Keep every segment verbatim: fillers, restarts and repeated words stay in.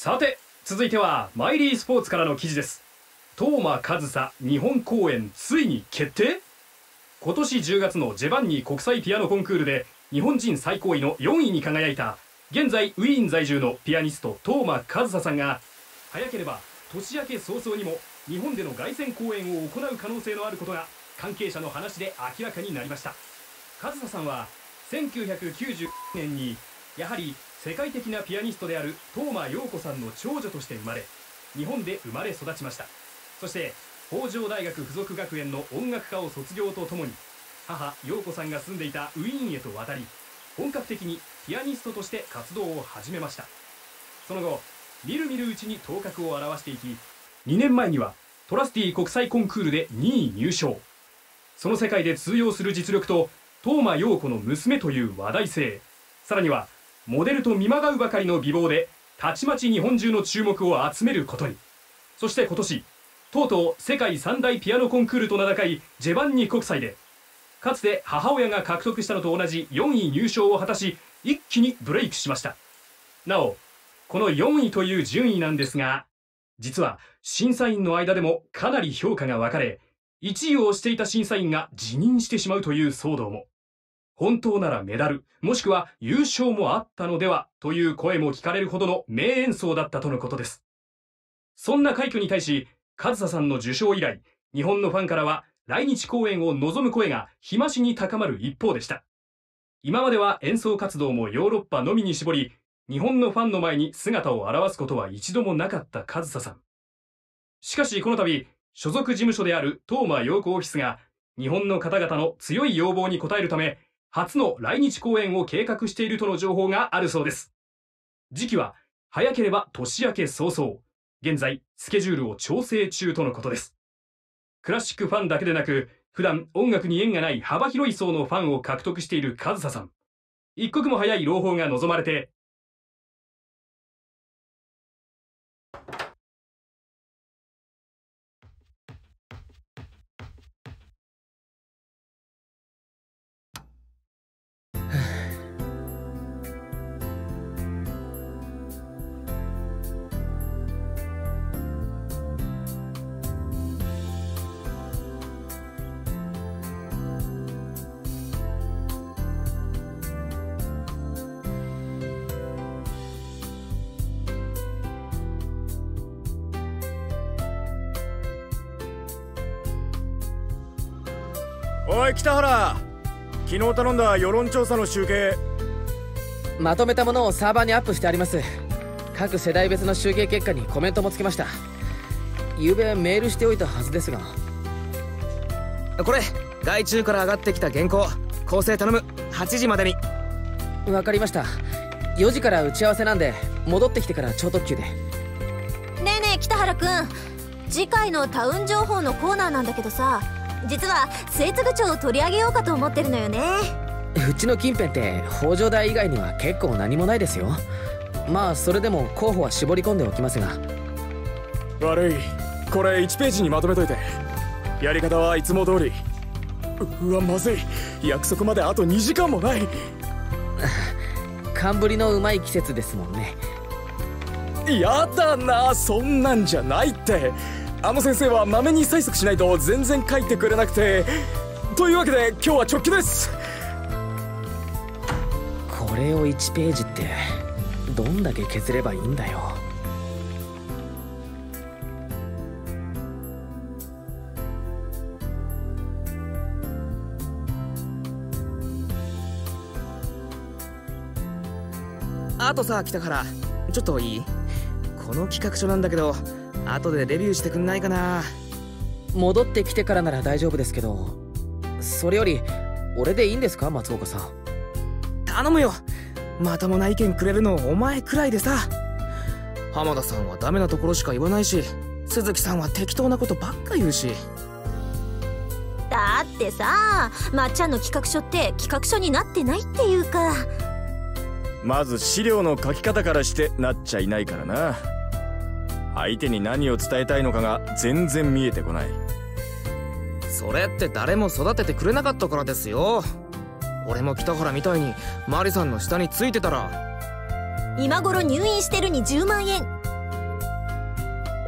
さて続いてはマイリースポーツからの記事です。當間上日本公演ついに決定。今年じゅうがつのジェバンニ国際ピアノコンクールで日本人最高位のよんいに輝いた現在ウィーン在住のピアニスト當間上さんが早ければ年明け早々にも日本での凱旋公演を行う可能性のあることが関係者の話で明らかになりました。上さんはせんきゅうひゃくきゅうじゅうねんにやはり世界的なピアニストである當間陽子さんの長女として生まれ日本で生まれ育ちました。そして北条大学附属学園の音楽科を卒業とともに母陽子さんが住んでいたウィーンへと渡り本格的にピアニストとして活動を始めました。その後みるみるうちに頭角を現していきにねんまえにはトラスティ国際コンクールでにい入賞。その世界で通用する実力と當間陽子の娘という話題性、さらにはモデルと見まがうばかりの美貌でたちまち日本中の注目を集めることに。そして今年とうとう世界三大ピアノコンクールと名高いジェバンニ国際でかつて母親が獲得したのと同じよんい入賞を果たし一気にブレイクしました。なおこのよんいという順位なんですが実は審査員の間でもかなり評価が分かれいちいをしていた審査員が辞任してしまうという騒動も。本当ならメダルもしくは優勝もあったのではという声も聞かれるほどの名演奏だったとのことです。そんな快挙に対し上さんの受賞以来日本のファンからは来日公演を望む声が日増しに高まる一方でした。今までは演奏活動もヨーロッパのみに絞り日本のファンの前に姿を現すことは一度もなかった上さん。しかしこの度所属事務所である當間陽子オフィスが日本の方々の強い要望に応えるため初の来日公演を計画しているとの情報があるそうです。時期は早ければ年明け早々。現在スケジュールを調整中とのことです。クラシックファンだけでなく普段音楽に縁がない幅広い層のファンを獲得している上さん。一刻も早い朗報が望まれておい北原、昨日頼んだ世論調査の集計まとめたものをサーバーにアップしてあります。各世代別の集計結果にコメントもつけました。昨べメールしておいたはずですが。 これ外注から上がってきた原稿構成頼む。はちじまでに。 わかりました。よじから打ち合わせなんで戻ってきてから超特急で。ねえねえ北原くん、次回のタウン情報のコーナーなんだけどさ、実は末継町を取り上げようかと思ってるのよね。 うちの近辺って北条台以外には結構何もないですよ。まあそれでも候補は絞り込んでおきますが。 悪い、これいちページにまとめといて。やり方はいつも通り。うわまずい、約束まであとにじかんもない。 寒ぶりのうまい季節ですもんね。 やだな、そんなんじゃないって。あの先生はまめに催促しないと全然書いてくれなくて。というわけで今日は直球です。 これをいちページってどんだけ削ればいいんだよ。 あとさ北原、ちょっといい？この企画書なんだけど後でレビューしてくんないかな。 戻ってきてからなら大丈夫ですけど、それより俺でいいんですか松岡さん。 頼むよ。まともな意見くれるのお前くらいでさ。浜田さんはダメなところしか言わないし、鈴木さんは適当なことばっか言うし。 だってさ、まっちゃんの企画書って企画書になってないっていうか。 まず資料の書き方からしてなっちゃいないからな。相手に何を伝えたいのかが全然見えてこない。 それって誰も育ててくれなかったからですよ。俺も北原みたいにマリさんの下についてたら。 今頃入院してるにじゅうまんえん、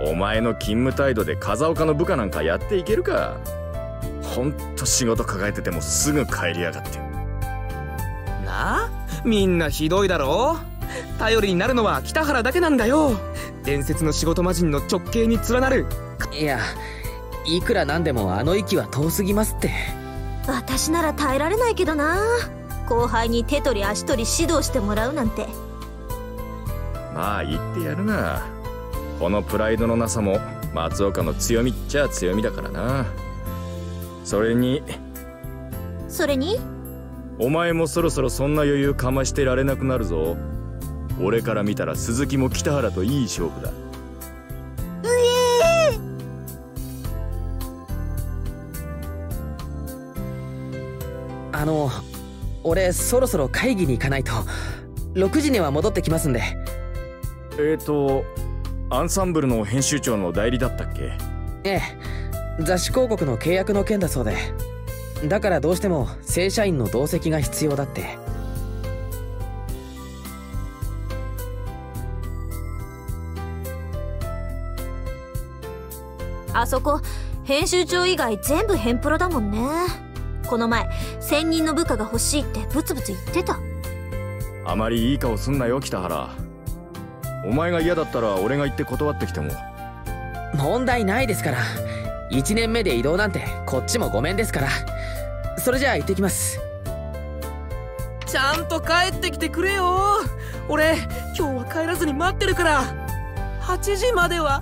お前の勤務態度で風岡の部下なんかやっていけるか。ほんと仕事抱えててもすぐ帰りやがって。 なあ、みんなひどいだろ。頼りになるのは北原だけなんだよ。伝説の仕事魔人の直系に連なる。 いや、いくらなんでもあの域は遠すぎますって。 私なら耐えられないけどな。後輩に手取り足取り指導してもらうなんて。 まあ言ってやるな。このプライドのなさも松岡の強みっちゃ強みだからな。それにそれにお前もそろそろそんな余裕かましてられなくなるぞ。俺から見たら鈴木も北原といい勝負だ。 うえーあの俺そろそろ会議に行かないと。ろくじには戻ってきますんで。 えーとアンサンブルの編集長の代理だったっけ？ ええ、雑誌広告の契約の件だそうで。だからどうしても正社員の同席が必要だって。 あそこ編集長以外全部ヘンプロだもんね。この前専任の部下が欲しいってブツブツ言ってた。 あまりいい顔すんなよ北原。お前が嫌だったら俺が行って断ってきても。 問題ないですから。いちねんめで異動なんてこっちもごめんですから。それじゃあ行ってきます。 ちゃんと帰ってきてくれよ。俺今日は帰らずに待ってるから。はちじまでは。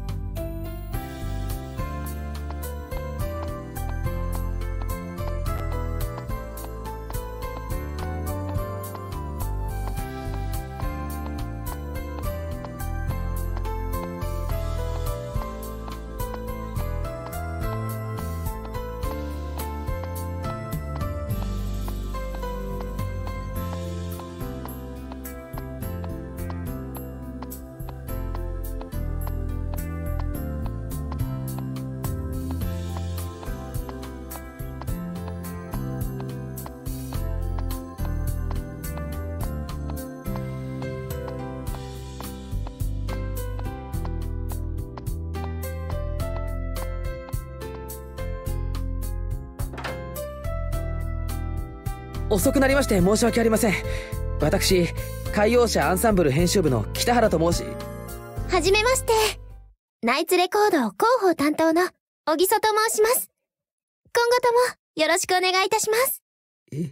遅くなりまして申し訳ありません。私海洋社アンサンブル編集部の北原と申し。 はじめまして。ナイツレコード広報担当の小木曽と申します。今後ともよろしくお願いいたします。 え？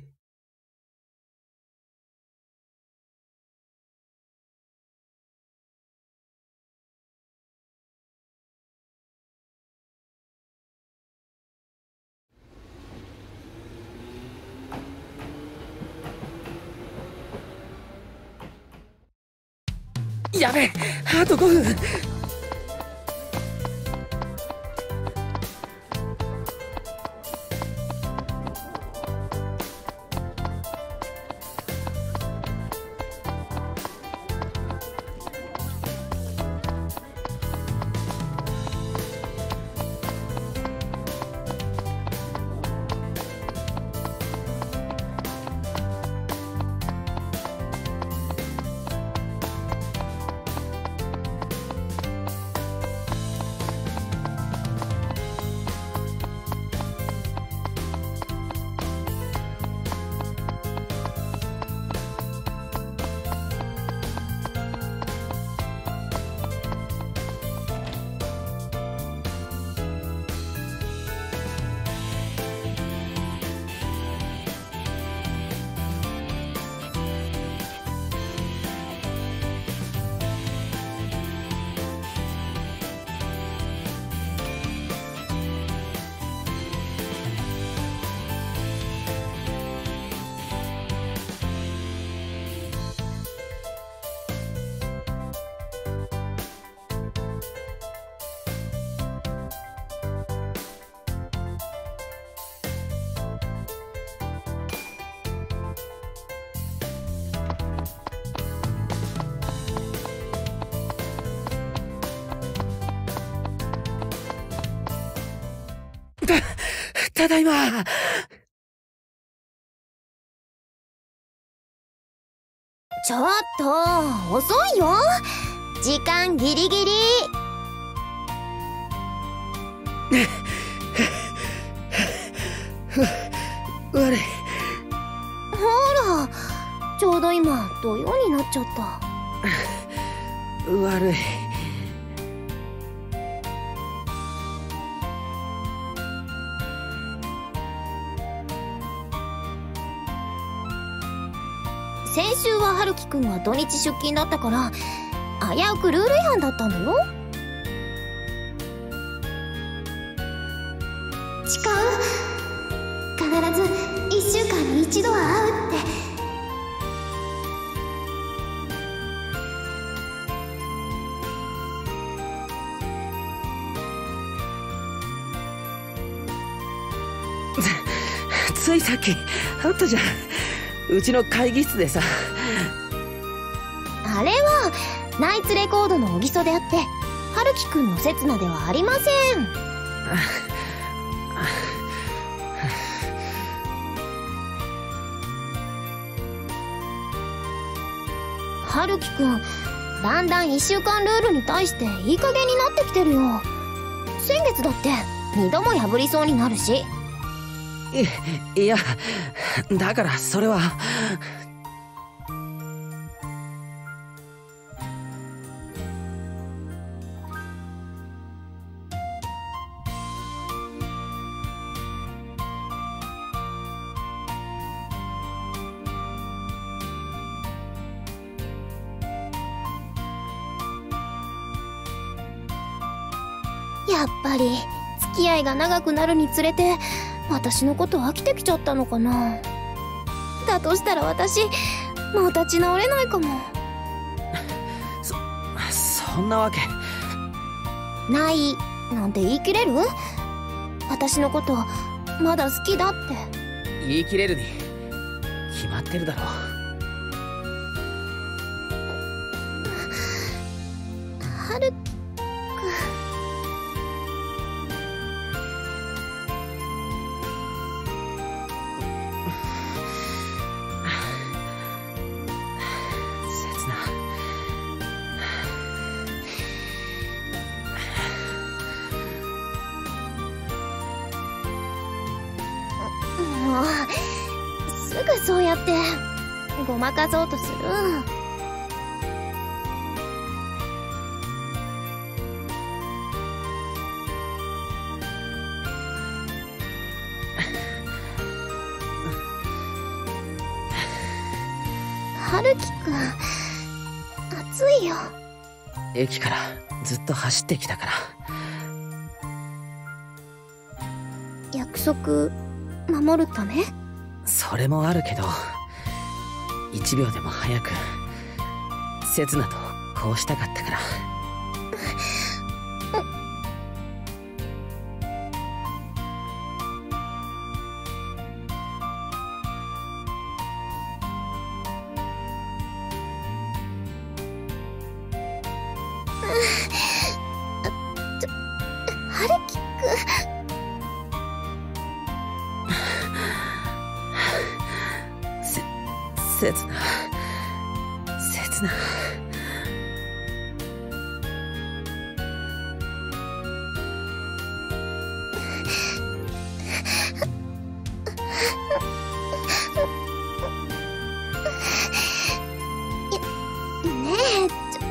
やべえ、あとごふん。た、ただいま。 ちょっと遅いよ。時間ギリギリ。 悪い。 ほら、ちょうど今土曜になっちゃった。 悪い。 先週は春樹くんが土日出勤だったから危うくルール違反だったのよ。誓う？必ずいっしゅうかんに一度は会うって。 ついさっきあったじゃん、うちの会議室でさ。 あれはナイツレコードの小木曽であって春樹くんの刹那ではありません。春樹くん、だんだんいっしゅうかんルールに対していい加減になってきてるよ。先月だってにども破りそうになるし。 い、いや、だからそれは。 やっぱり付き合いが長くなるにつれて私のこと飽きてきちゃったのかな。だとしたら私もう立ち直れないかも。 そそんなわけないなんて言い切れる？私のことまだ好きだって言い切れるに決まってるだろ。 春樹すぐそうやってごまかそうとする。春樹くん暑いよ。 駅からずっと走ってきたから。 約束守るため？ それもあるけど、一秒でも早く刹那とこうしたかったから。 ちょ、春樹くん。 刹那、刹那。 ねえ、ちょ、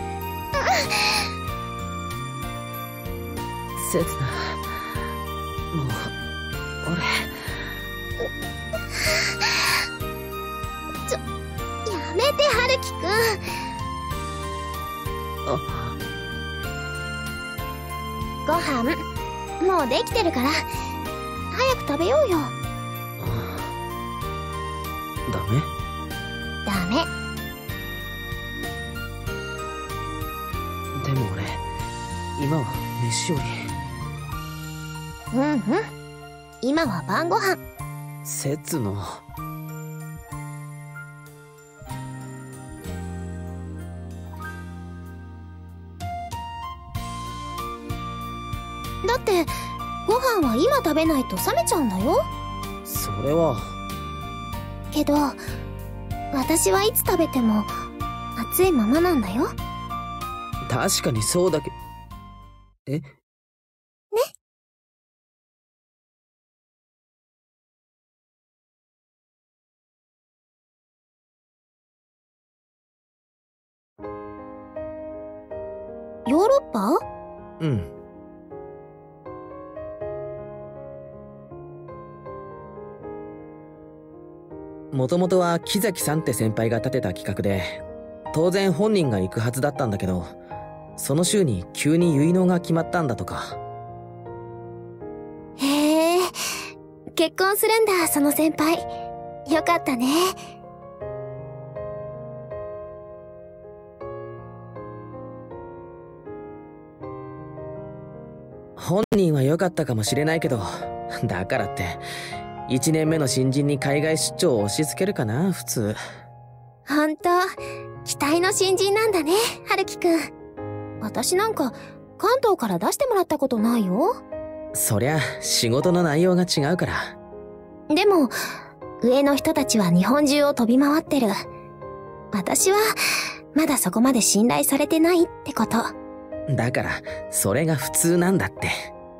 刹那、もう俺。 やめて春樹くん。 あ、 ご飯もうできてるから早く食べようよ。 ダメ？ ダメ。 でも俺今は飯より。 うんうん、今は晩ご飯。 刹那。 だってご飯は今食べないと冷めちゃうんだよ。 それは。 けど私はいつ食べても熱いままなんだよ。 確かにそうだけど。え？ パ？ うん。もともとは木崎さんって先輩が立てた企画で、当然本人が行くはずだったんだけど、その週に急に結納が決まったんだとか。 へえ、結婚するんだ、その先輩。よかったね。 本人は良かったかもしれないけど、だからって一年目の新人に海外出張を押し付けるかな、普通。 ほんと、期待の新人なんだね、春樹くん。私なんか関東から出してもらったことないよ。 そりゃ仕事の内容が違うから。 でも上の人たちは日本中を飛び回ってる。私はまだそこまで信頼されてないってこと。 だからそれが普通なんだって。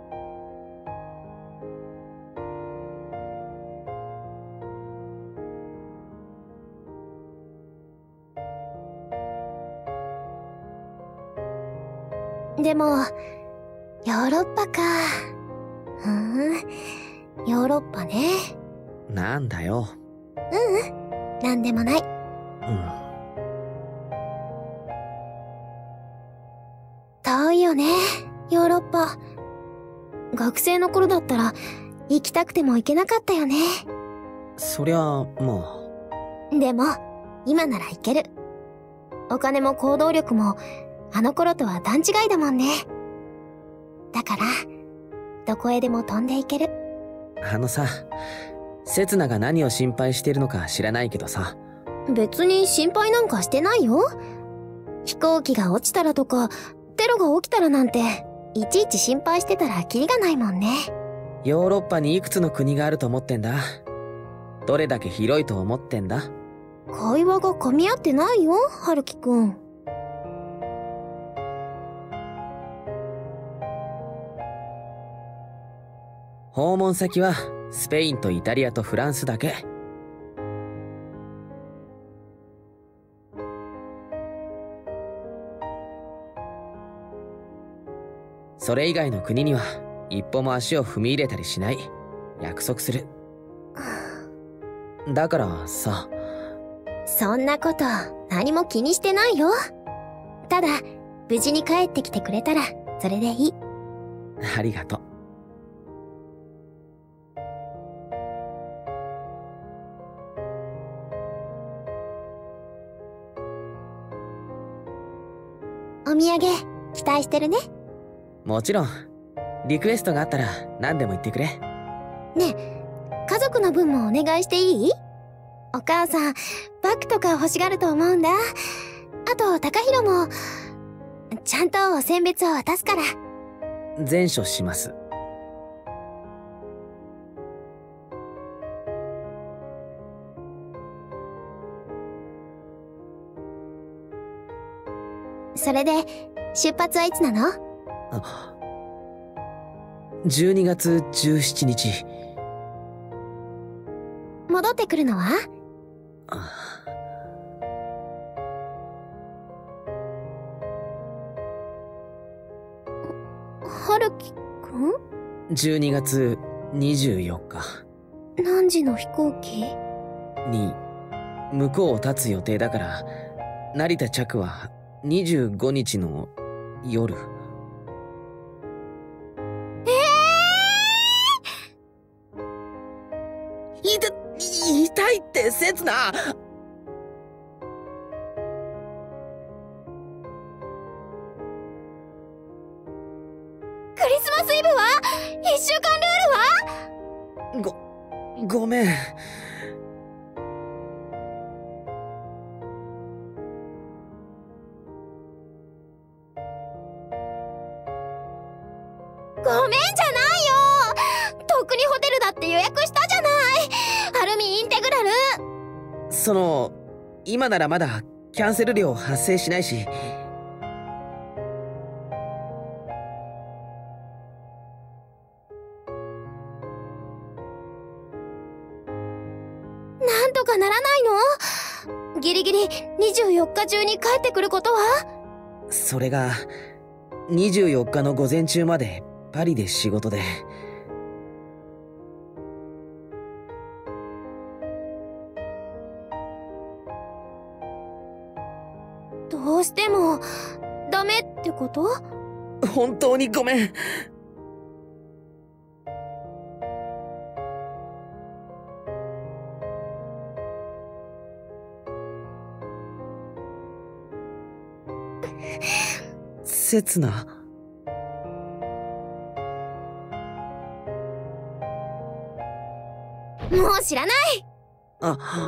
でもヨーロッパか。ふーん、ヨーロッパね。 なんだよ。 ううん、なんでもない。 うん。 遠いよね、ヨーロッパ。学生の頃だったら行きたくても行けなかったよね。 そりゃまあ。でも今なら行ける。お金も行動力もあの頃とは段違いだもんね。だからどこへでも飛んでいける。 あのさ、せつなが何を心配してるのか知らないけどさ。 別に心配なんかしてないよ。飛行機が落ちたらとかテロが起きたらなんていちいち心配してたらキリがないもんね。 ヨーロッパにいくつの国があると思ってんだ。どれだけ広いと思ってんだ。 会話が噛み合ってないよ、春樹くん。 訪問先はスペインとイタリアとフランスだけ。それ以外の国には一歩も足を踏み入れたりしない。約束する。だからさ。 そんなこと何も気にしてないよ。ただ無事に帰ってきてくれたらそれでいい。 ありがとう。 お土産期待してるね。 もちろん。リクエストがあったら何でも言ってくれ。 ねえ、家族の分もお願いしていい？お母さんバッグとか欲しがると思うんだ。あと高弘もちゃんとお選別を渡すから。 善処します。 それで出発はいつなの？ じゅうにがつじゅうしちにち。 戻ってくるのは？春樹くん？ じゅうにがつにじゅうよっか。 何時の飛行機？ に向こうを立つ予定だから、成田着はにじゅうごにちの夜。 ええー、いた、痛いってせつな。 クリスマスイブはいっしゅうかんルールは？ ご、ごめん。 ごめんじゃないよ。とっくにホテルだって予約したじゃない。アルミインテグラル。 その、今ならまだキャンセル料発生しないし。 なんとかならないの？ギリギリにじゅうよっか中に帰ってくることは？ それが、 にじゅうよっかの午前中までパリで仕事で。 どうしてもダメってこと？ 本当にごめん。せつな。 もう知らない。 あ、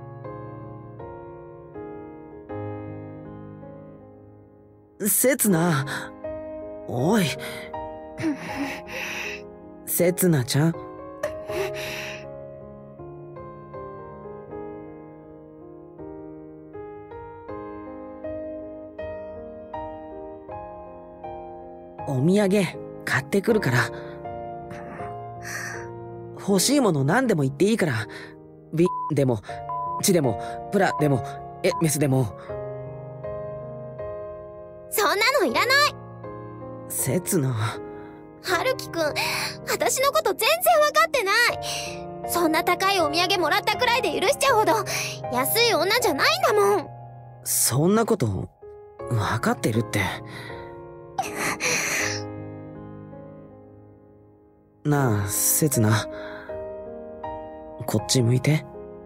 せつな。おい。せつなちゃん。お土産買ってくるから。欲しいもの何でも言っていいから。ビでも、チでも、プラでも、エメスでも。 そんなのいらない。 せつな。 はるきくん、私のこと全然わかってない。そんな高いお土産もらったくらいで許しちゃうほど安い女じゃないんだもん。 そんなことわかってるって。なあ、せつな。こっち向いて。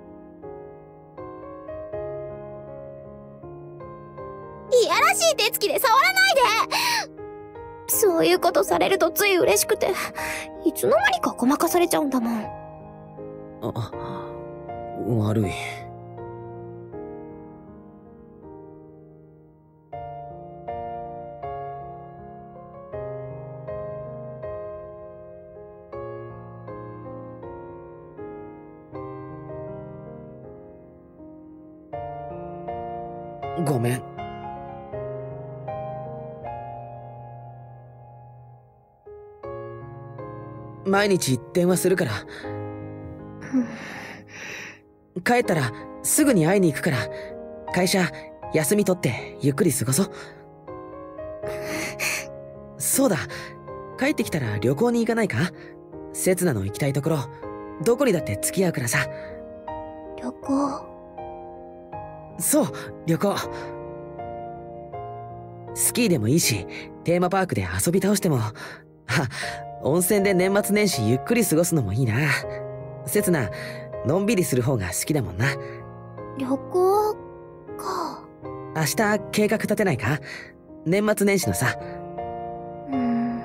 いやらしい手つきで触らないで。そういうことされるとつい嬉しくて、いつの間にかごまかされちゃうんだもん。 あ、悪い。ごめん。毎日電話するから。帰ったらすぐに会いに行くから、会社休み取ってゆっくり過ごそう。そうだ、帰ってきたら旅行に行かないか？せつなの行きたいところ、どこにだって付き合うからさ。 旅行？ そう、旅行。スキーでもいいし、テーマパークで遊び倒しても、あ、温泉で年末年始ゆっくり過ごすのもいいな。せつな、のんびりする方が好きだもんな。 旅行か。 明日計画立てないか？年末年始のさ。 うーん。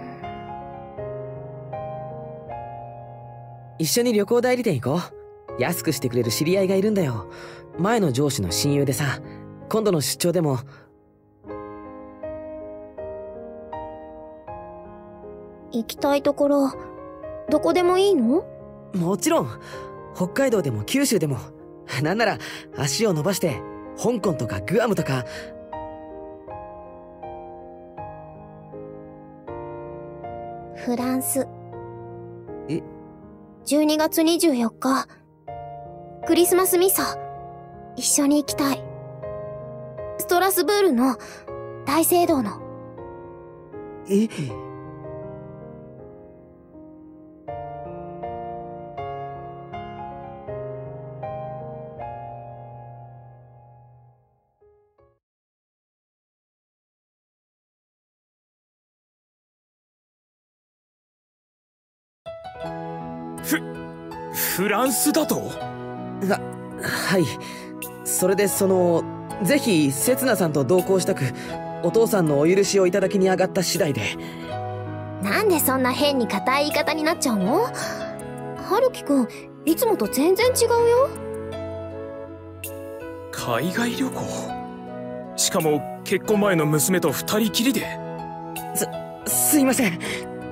一緒に旅行代理店行こう。安くしてくれる知り合いがいるんだよ。前の上司の親友でさ、今度の出張でも。 行きたいところ、どこでもいいの？ もちろん。北海道でも九州でも。なんなら足を伸ばして香港とかグアムとか。 フランス。 え？ じゅうにがつにじゅうよっか、クリスマスミサ、一緒に行きたい。ストラスブールの大聖堂の。 え？ フ、フランスだと？ は、はい。それでその、ぜひ、せつなさんと同行したく、お父さんのお許しをいただきに上がった次第で。 なんでそんな変に固い言い方になっちゃうの？はるきくん、いつもと全然違うよ。 海外旅行？しかも結婚前の娘と二人きりで？ す、すいません。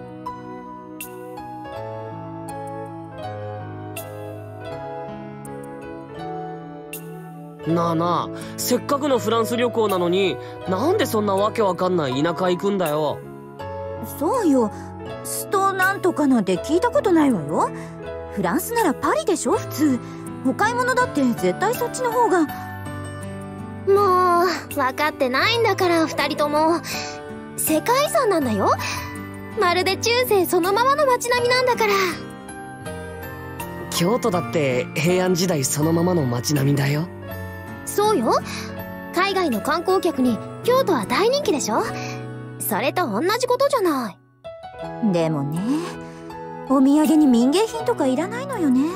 なあなあ、せっかくのフランス旅行なのに、なんでそんなわけわかんない田舎行くんだよ。 そうよ、ストなんとかなんて聞いたことないわよ。フランスならパリでしょ普通。お買い物だって絶対そっちの方が。 もう分かってないんだから二人とも。 世界遺産なんだよ。まるで中世そのままの街並みなんだから。 京都だって平安時代そのままの街並みだよ。 そうよ。海外の観光客に京都は大人気でしょ。それと同じことじゃない。 でもね、お土産に民芸品とかいらないのよね。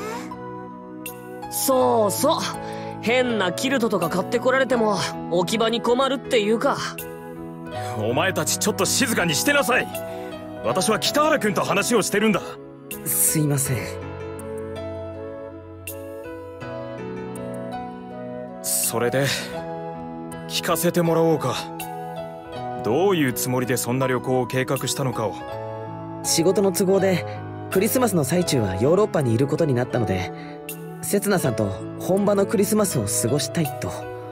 そうそう、変なキルトとか買ってこられても置き場に困るっていうか。 お前たちちょっと静かにしてなさい。私は北原君と話をしてるんだ。 すいません。 それで聞かせてもらおうか。どういうつもりでそんな旅行を計画したのかを。 仕事の都合でクリスマスの最中はヨーロッパにいることになったので、刹那さんと本場のクリスマスを過ごしたいと。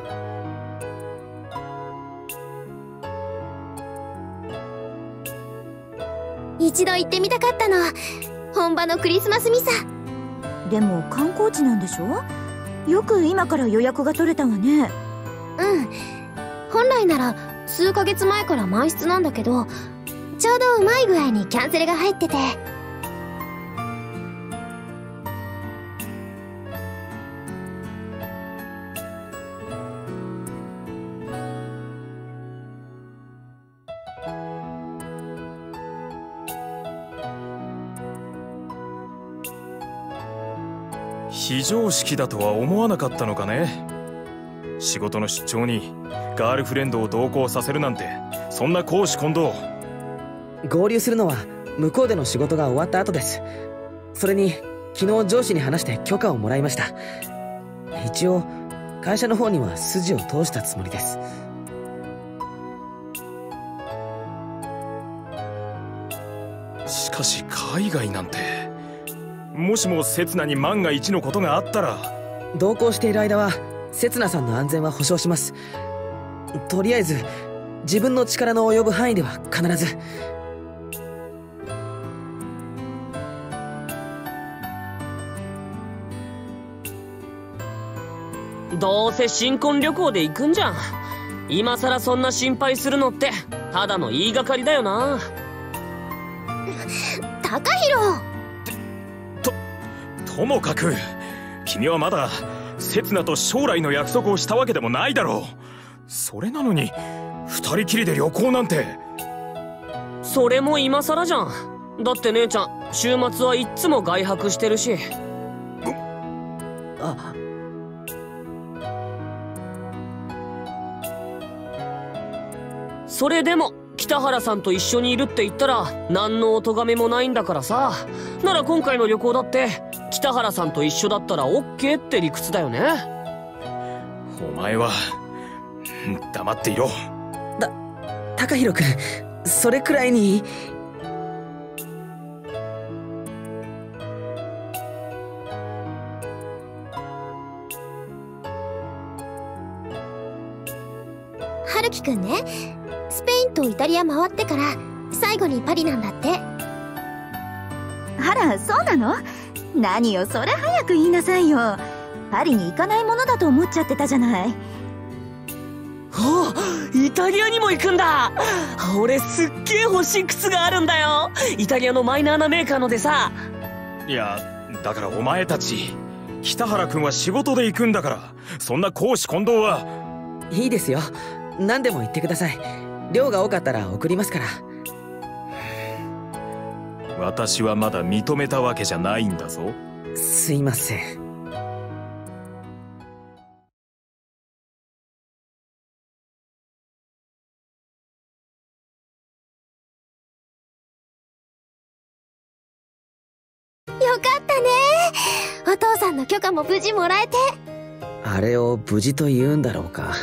一度行ってみたかったの。本場のクリスマスミサ。 でも観光地なんでしょ。よく今から予約が取れたわね。 うん。本来なら数ヶ月前から満室なんだけど、ちょうどうまい具合にキャンセルが入ってて。 非常識だとは思わなかったのかね。仕事の出張にガールフレンドを同行させるなんて、そんな公私混同。 合流するのは向こうでの仕事が終わった後です。それに昨日上司に話して許可をもらいました。一応会社の方には筋を通したつもりです。 しかし海外なんて、もしも刹那に万が一のことがあったら。 同行している間は刹那さんの安全は保証します。とりあえず自分の力の及ぶ範囲では必ず。 どうせ新婚旅行で行くんじゃん。今さらそんな心配するのってただの言いがかりだよな。 高弘。 とともかく君はまだ刹那と将来の約束をしたわけでもないだろう。それなのに二人きりで旅行なんて。 それも今さらじゃん。だって姉ちゃん週末はいっつも外泊してるし。 あ、 それでも北原さんと一緒にいるって言ったら何のお咎めもないんだからさ。なら今回の旅行だって北原さんと一緒だったら オーケー って理屈だよね。 お前は黙っていろ。 だ高弘君、それくらいに。 春樹くんね、スペインとイタリア回ってから最後にパリなんだって。 あら、そうなの？何よ、それ早く言いなさいよ。パリに行かないものだと思っちゃってたじゃない。 おお、イタリアにも行くんだ。俺すっげえ欲しい靴があるんだよ。イタリアのマイナーなメーカーのでさ。 いや、だからお前たち、北原君は仕事で行くんだから、そんな公私混同は。 いいですよ、何でも言ってください。量が多かったら送りますから。 私はまだ認めたわけじゃないんだぞ。 すいません。 よかったね。お父さんの許可も無事もらえて。 あれを無事と言うんだろうか。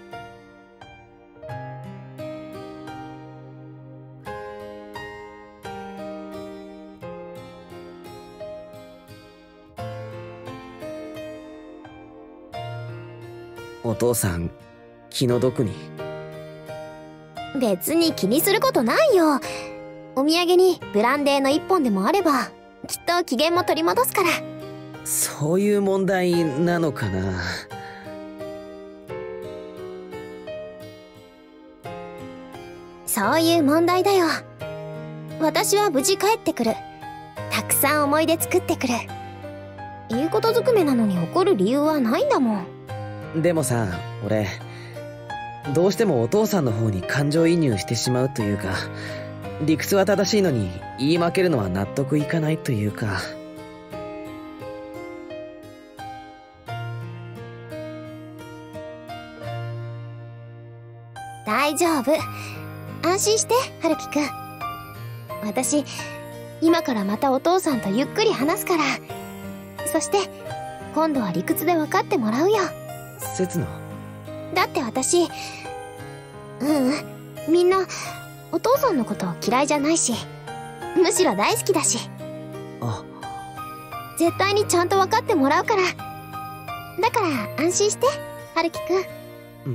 お父さん気の毒に。 別に気にすることないよ。お土産にブランデーの一本でもあればきっと機嫌も取り戻すから。 そういう問題なのかな。 そういう問題だよ。私は無事帰ってくる。たくさん思い出作ってくる。言うことずくめなのに怒る理由はないんだもん。 でもさ、俺どうしてもお父さんの方に感情移入してしまうというか、理屈は正しいのに言い負けるのは納得いかないというか。 大丈夫。安心して、春樹くん。私、今からまたお父さんとゆっくり話すから。そして、今度は理屈で分かってもらうよ。 せつな。 だって私、ううん、みんな、お父さんのこと嫌いじゃないし、むしろ大好きだし。 あ。 絶対にちゃんと分かってもらうから。だから安心して、春樹くん。 うん。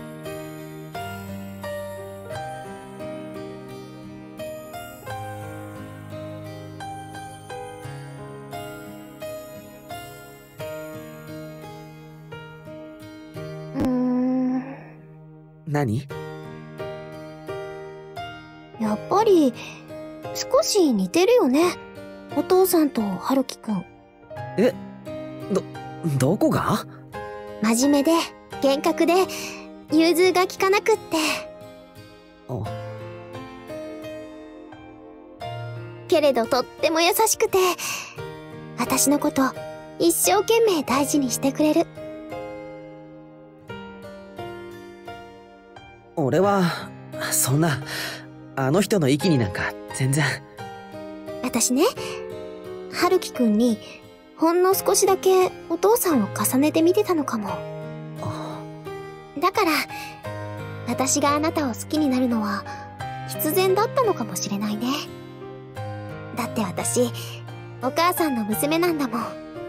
何？ やっぱり少し似てるよね、お父さんと春樹くん。 え、どどこが？ 真面目で厳格で融通が利かなくって。 あ。 けれどとっても優しくて、私のこと一生懸命大事にしてくれる。 俺はそんなあの人の域になんか全然。 私ね、春樹くんにほんの少しだけお父さんを重ねて見てたのかも。だから私があなたを好きになるのは必然だったのかもしれないね。だって私お母さんの娘なんだもん。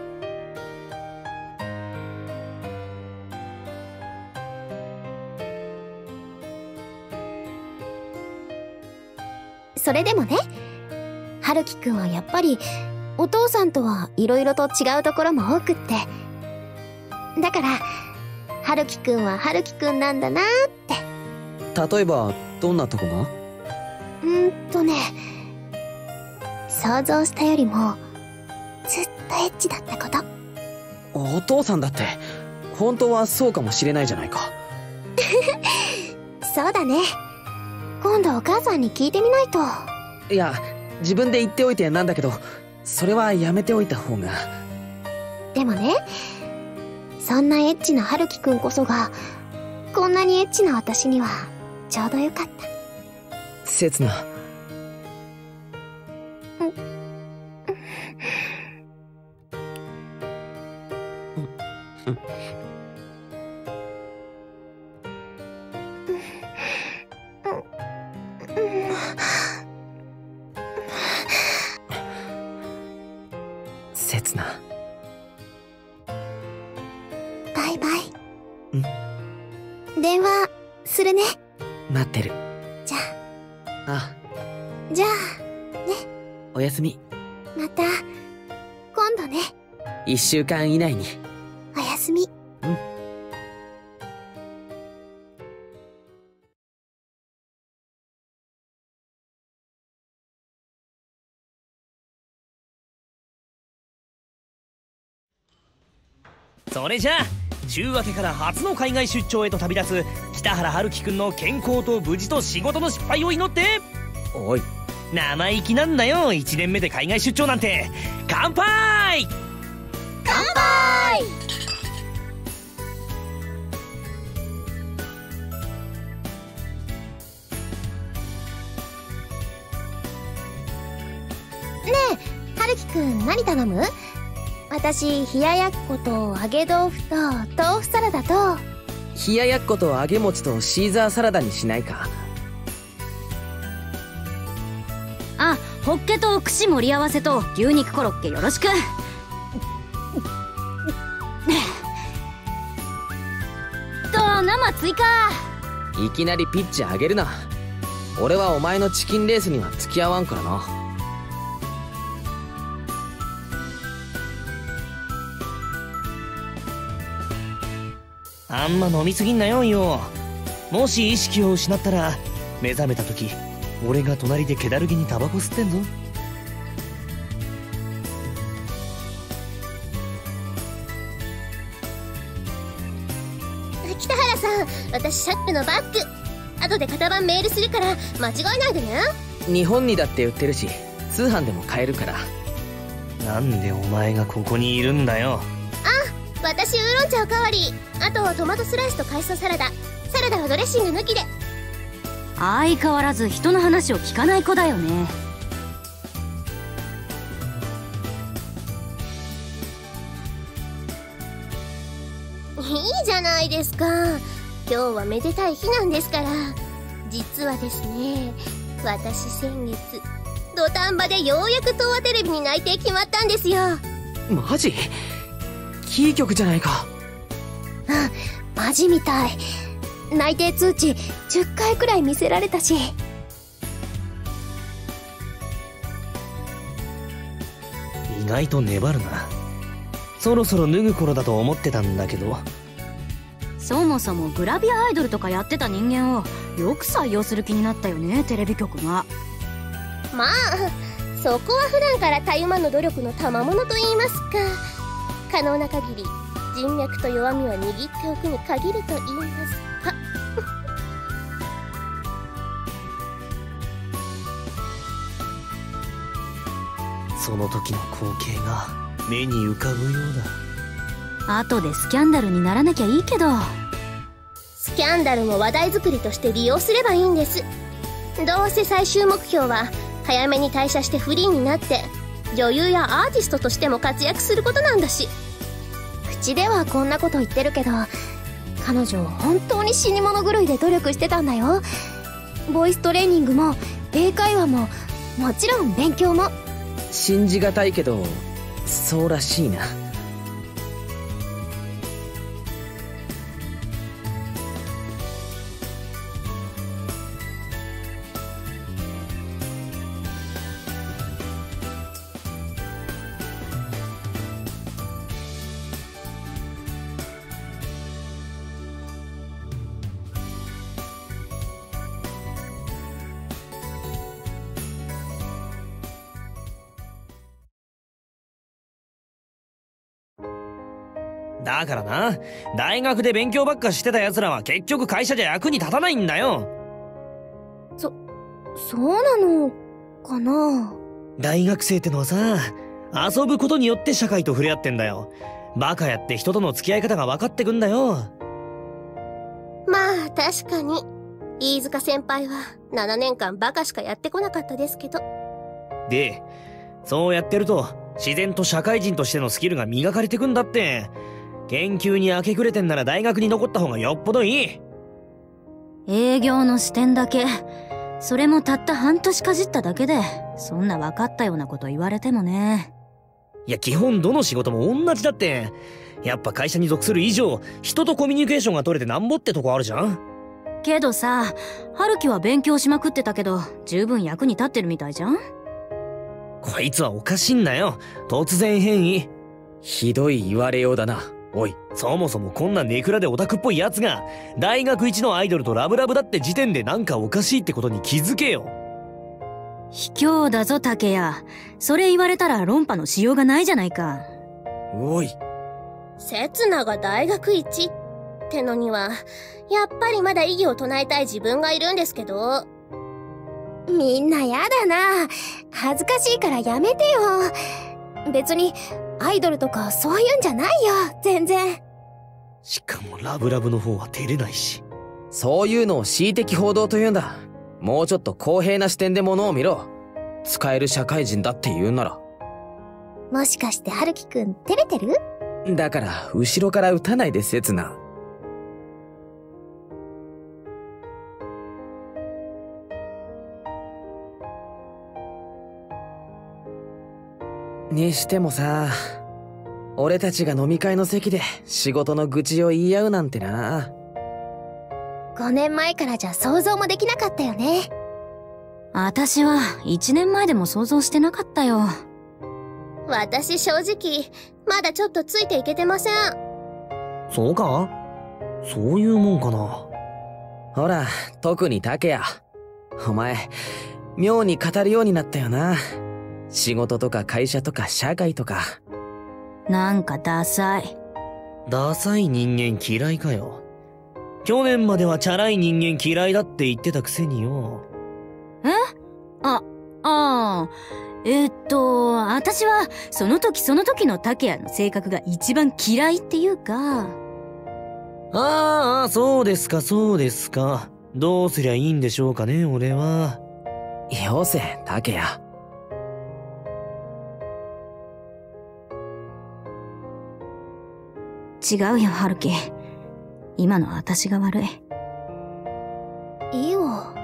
それでもね、春樹くんはやっぱりお父さんとは色々と違うところも多くって。だから春樹くんは春樹くんなんだなーって。 例えばどんなとこが？ うーんとね、想像したよりもずっとエッチだったこと。 お父さんだって本当はそうかもしれないじゃないか。 そうだね。今度お母さんに聞いてみないと。 いや、自分で言っておいてなんだけど、それはやめておいた方が。 でもね、そんなエッチな春樹くんこそがこんなにエッチな私にはちょうどよかった。 せつな。せつな。 バイバイ。 うん。 電話するね。 待ってる。 じゃあ。 あ。 じゃあね。 おやすみ。 また今度ね。 一週間以内に。 おやすみ。 うん。 それじゃあ週明けから初の海外出張へと旅立つ北原春樹くんの健康と無事と仕事の失敗を祈って。 おい、 生意気なんだよ、いちねんめで海外出張なんて。乾杯！ 乾杯！ねえ、春樹くん何頼む？私、冷ややっこと揚げ豆腐と豆腐サラダと。 冷ややっこと揚げ餅とシーザーサラダにしないか？ あ、ホッケと串盛り合わせと牛肉コロッケよろしく。と生追加。 いきなりピッチ上げるな。俺はお前のチキンレースには付き合わんからな。 あんま飲みすぎんなよよ。もし意識を失ったら目覚めた時俺が隣で気だるげにタバコ吸ってんぞ。 北原さん、私シャックのバッグ後で型番メールするから間違えないでね。 日本にだって売ってるし通販でも買えるから。 なんでお前がここにいるんだよ。 あ、私ウーロン茶おかわり。あとトマトスライスと海藻サラダ。サラダはドレッシング抜きで。 相変わらず人の話を聞かない子だよね。 いいじゃないですか。今日はめでたい日なんですから。実はですね、私先月土壇場でようやく東亜テレビに内定決まったんですよ。 マジ？キー局じゃないか。 うん、マジみたい。内定通知じゅっかいくらい見せられたし。 意外と粘るな。そろそろ脱ぐ頃だと思ってたんだけど。 そもそもグラビアアイドルとかやってた人間をよく採用する気になったよね、テレビ局が。 まあそこは普段からたゆまぬ努力の賜物と言いますか。可能な限り人脈と弱みは握っておくに限ると言いますか。 その時の光景が目に浮かぶようだ。後でスキャンダルにならなきゃいいけど。 スキャンダルも話題作りとして利用すればいいんです。どうせ最終目標は早めに退社してフリーになって女優やアーティストとしても活躍することなんだし。口ではこんなこと言ってるけど、彼女本当に死に物狂いで努力してたんだよ。ボイストレーニングも英会話ももちろん勉強も。 信じがたいけどそうらしいな。 だからな、大学で勉強ばっかしてた奴らは結局会社じゃ役に立たないんだよ。 そ、そうなのかな。 大学生ってのはさ、遊ぶことによって社会と触れ合ってんだよ。バカやって人との付き合い方が分かってくんだよ。 まあ確かに飯塚先輩はななねんかんバカしかやってこなかったですけど。 で、そうやってると自然と社会人としてのスキルが磨かれてくんだって。研究に明け暮れてんなら大学に残った方がよっぽどいい。 営業の視点だけ、それもたった半年かじっただけでそんな分かったようなこと言われてもね。 いや基本どの仕事も同じだって。やっぱ会社に属する以上人とコミュニケーションが取れてなんぼってとこあるじゃん。 けどさ、春樹は勉強しまくってたけど十分役に立ってるみたいじゃん。 こいつはおかしいんだよ、突然変異。 ひどい言われようだな。おい、 そもそもこんなネクラでオタクっぽいやつが大学一のアイドルとラブラブだって時点でなんかおかしいってことに気づけよ。 卑怯だぞ竹谷。それ言われたら論破のしようがないじゃないか。 おい、 刹那が大学一ってのにはやっぱりまだ異議を唱えたい自分がいるんですけど。みんなやだな。恥ずかしいからやめてよ。別にアイドルとかそういうんじゃないよ、全然。 しかもラブラブの方は照れないし。 そういうのを恣意的報道というんだ。もうちょっと公平な視点で物を見ろ。使える社会人だって言うなら。 もしかして春樹くん照れてる？ だから後ろから撃たないで刹那。にしてもさ、俺たちが飲み会の席で仕事の愚痴を言い合うなんてな。 ごねんまえからじゃ想像もできなかったよね。 私はいちねんまえでも想像してなかったよ。 私正直まだちょっとついていけてません。 そうか？そういうもんかな。 ほら、特に竹谷。 お前、妙に語るようになったよな。仕事とか会社とか社会とか。 なんかダサい。 ダサい人間嫌いかよ。去年まではチャラい人間嫌いだって言ってたくせによ。 え？あ、ああ。えー、っと、私は、その時その時の竹谷の性格が一番嫌いっていうか。 ああ、そうですか、そうですか。どうすりゃいいんでしょうかね、俺は。 よせ、竹谷。 違うよ、春樹。今の私が悪い。 いいよ。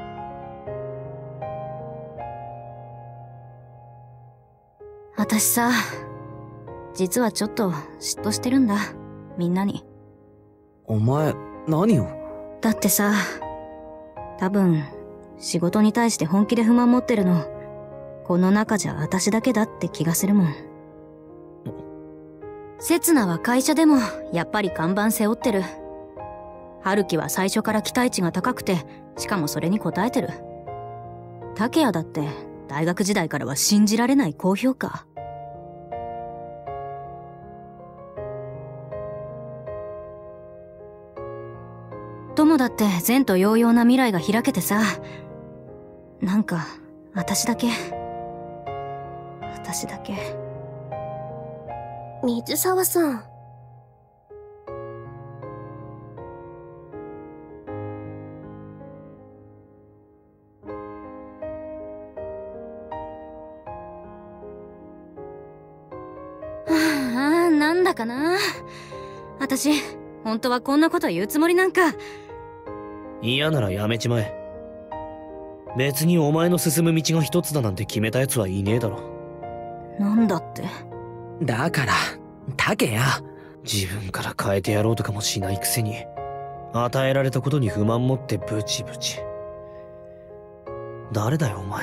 私さ、実はちょっと嫉妬してるんだ。みんなに。 お前、何を？ だってさ、多分、仕事に対して本気で不満持ってるの、この中じゃ私だけだって気がするもん。刹那は会社でも、やっぱり看板背負ってる。春樹は最初から期待値が高くて、しかもそれに応えてる。竹谷だって、大学時代からは信じられない高評価。友だって前途洋々な未来が開けてさ、なんか、私だけ、私だけ。 水沢さん。 ああ、なんだかな。私、本当はこんなこと言うつもりなんか。 嫌ならやめちまえ。別にお前の進む道が一つだなんて決めた奴はいねえだろ。 なんだって。 だから、竹谷。 自分から変えてやろうとかもしないくせに、与えられたことに不満持ってブチブチ。誰だよお前。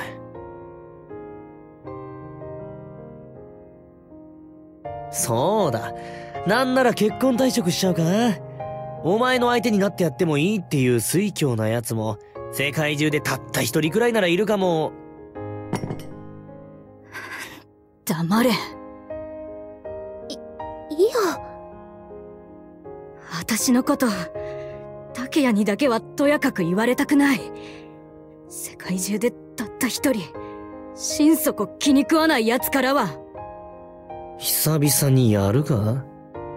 そうだ。なんなら結婚退職しちゃうか。お前の相手になってやってもいいっていう酔狂な奴も、世界中でたった一人くらいならいるかも。 黙れ。い、 いいよ。 私のこと、竹谷にだけはとやかく言われたくない。世界中でたった一人、心底気に食わない奴からは。 久々にやるか？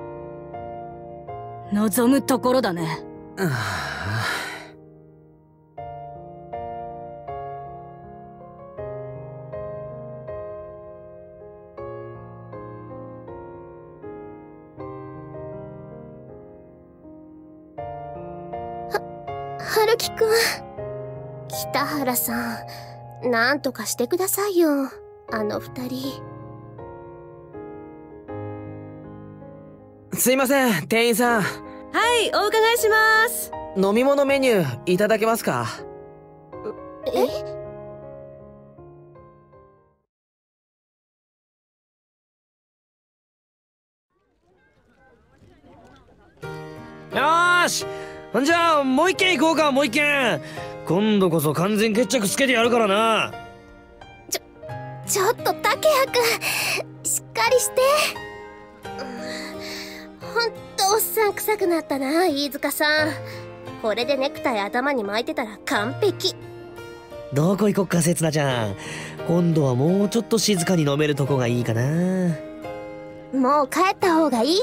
望むところだね。 ああ。 春樹くん。北原さん、なんとかしてくださいよ。あの二人。 すいません、店員さん。 はい、お伺いします。 飲み物メニューいただけますか？ え？ よーし、じゃあもう一軒行こうか。もう一軒。今度こそ完全決着つけてやるからな。 ちょちょっと竹谷くん、しっかりして。ほんとおっさん臭くなったな、飯塚さん。これでネクタイ頭に巻いてたら完璧。 どこ行こっか、せつなちゃん。今度はもうちょっと静かに飲めるとこがいいかな。 もう帰った方がいいって。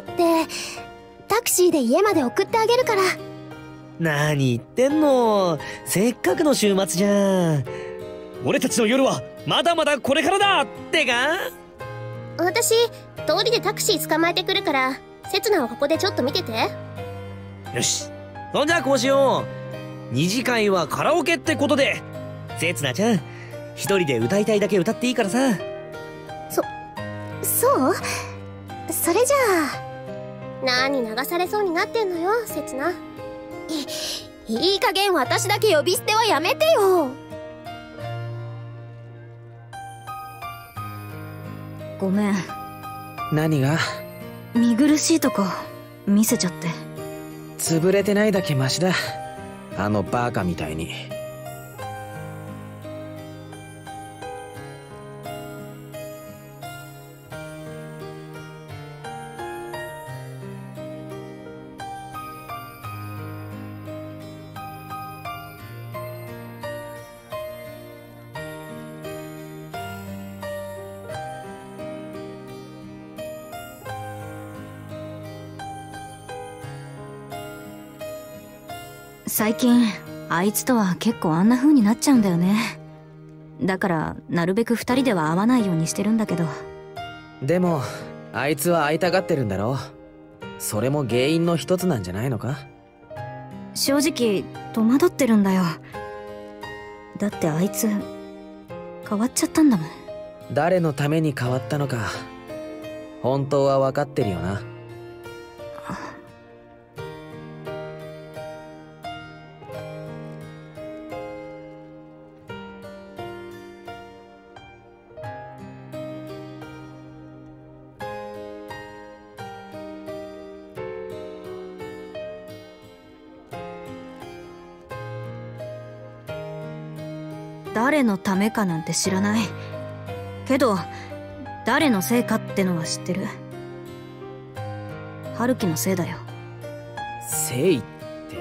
タクシーで家まで送ってあげるから。 何言ってんの。せっかくの週末じゃん。俺たちの夜はまだまだこれからだってか。 私通りでタクシー捕まえてくるから、せつなはここでちょっと見てて。 よし、そんじゃこうしよう。二次会はカラオケってことで、せつなちゃん一人で歌いたいだけ歌っていいからさ。 そそうそれじゃあ。何流されそうになってんのよ、せつな。いいい加減私だけ呼び捨てはやめてよ。 ごめん。 何が？ 見苦しいとこ見せちゃって。 潰れてないだけマシだ。あのバカみたいに。 最近あいつとは結構あんな風になっちゃうんだよね。だからなるべく二人では会わないようにしてるんだけど。 でもあいつは会いたがってるんだろ。それも原因の一つなんじゃないのか。 正直戸惑ってるんだよ。だってあいつ変わっちゃったんだもん。 誰のために変わったのか本当は分かってるよな。 誰のためかなんて知らないけど、誰のせいかってのは知ってる。春樹のせいだよ。 せいって。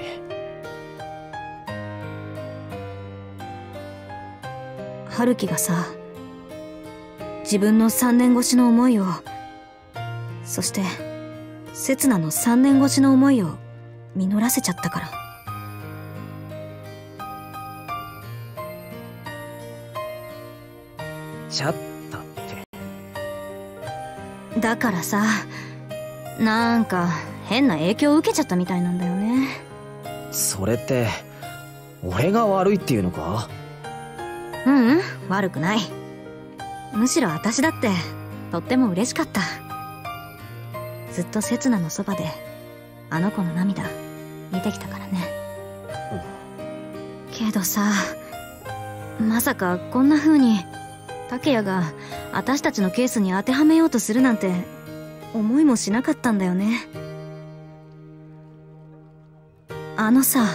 春樹がさ、自分のさんねん越しの思いを、そして刹那のさんねん越しの思いを実らせちゃったから。 ちゃったって。 だからさ、なんか変な影響を受けちゃったみたいなんだよね。 それって俺が悪いっていうのか？ ううん、悪くない。むしろ私だってとっても嬉しかった。ずっと刹那のそばであの子の涙見てきたからね。けどさ、まさかこんな風に竹谷が私たちのケースに当てはめようとするなんて思いもしなかったんだよね。あのさ、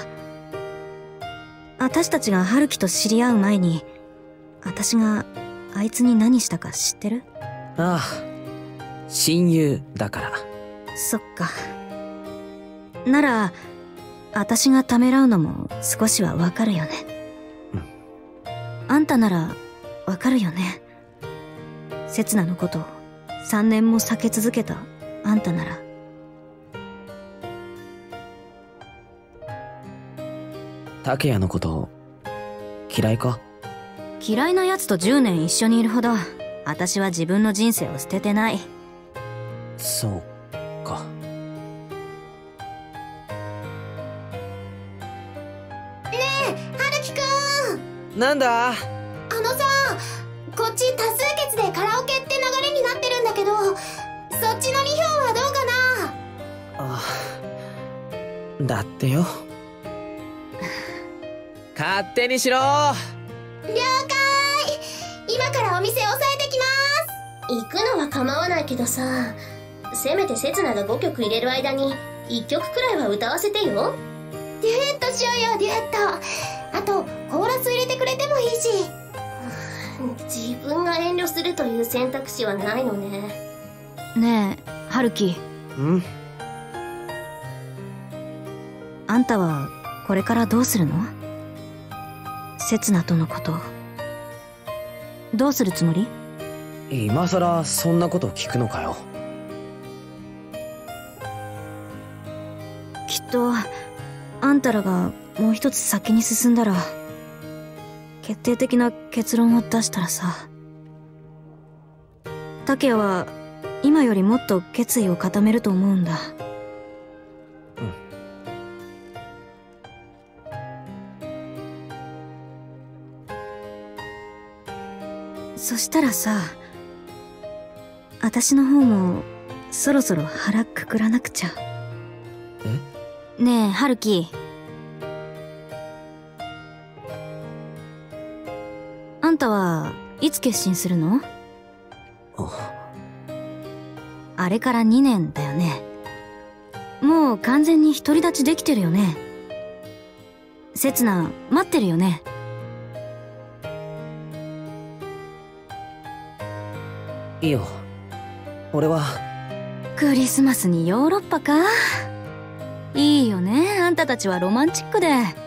私たちが春樹と知り合う前に私があいつに何したか知ってる？ ああ、親友だから。 そっか。なら私がためらうのも少しはわかるよね。うん。あんたならわかるよね。刹那のことをさんねんも避け続けたあんたなら。 竹谷のこと嫌いか？ 嫌いな奴とじゅうねん一緒にいるほど私は自分の人生を捨ててない。 そうか。 ねえ、春樹くん。 なんだ？ あのさ、こっち多数決でカラオケって流れになってるんだけど、そっちのに票はどうかな？ ああ、だってよ。勝手にしろ。 了解。今からお店押さえてきます。行くのは構わないけどさ、せめて刹那がごきょく入れる間にいっきょくくらいは歌わせてよ。デュエットしようよ、デュエット。あとコーラス入れてくれてもいいし。自分が遠慮するという選択肢はないのね。 ねえ、春樹。 ん？ あんたはこれからどうするの？刹那とのことどうするつもり？ 今さらそんなこと聞くのかよ。 きっとあんたらがもう一つ先に進んだら、決定的な結論を出したらさ、竹谷は今よりもっと決意を固めると思うんだ。そしたらさ、私の方もそろそろ腹くくらなくちゃ。え？ねえ、春樹。あんたはいつ決心するの？あ、あれからにねんだよね。もう完全に独り立ちできてるよね。刹那待ってるよね。 いいよ。俺はクリスマスにヨーロッパか。いいよね、あんたたちはロマンチックで。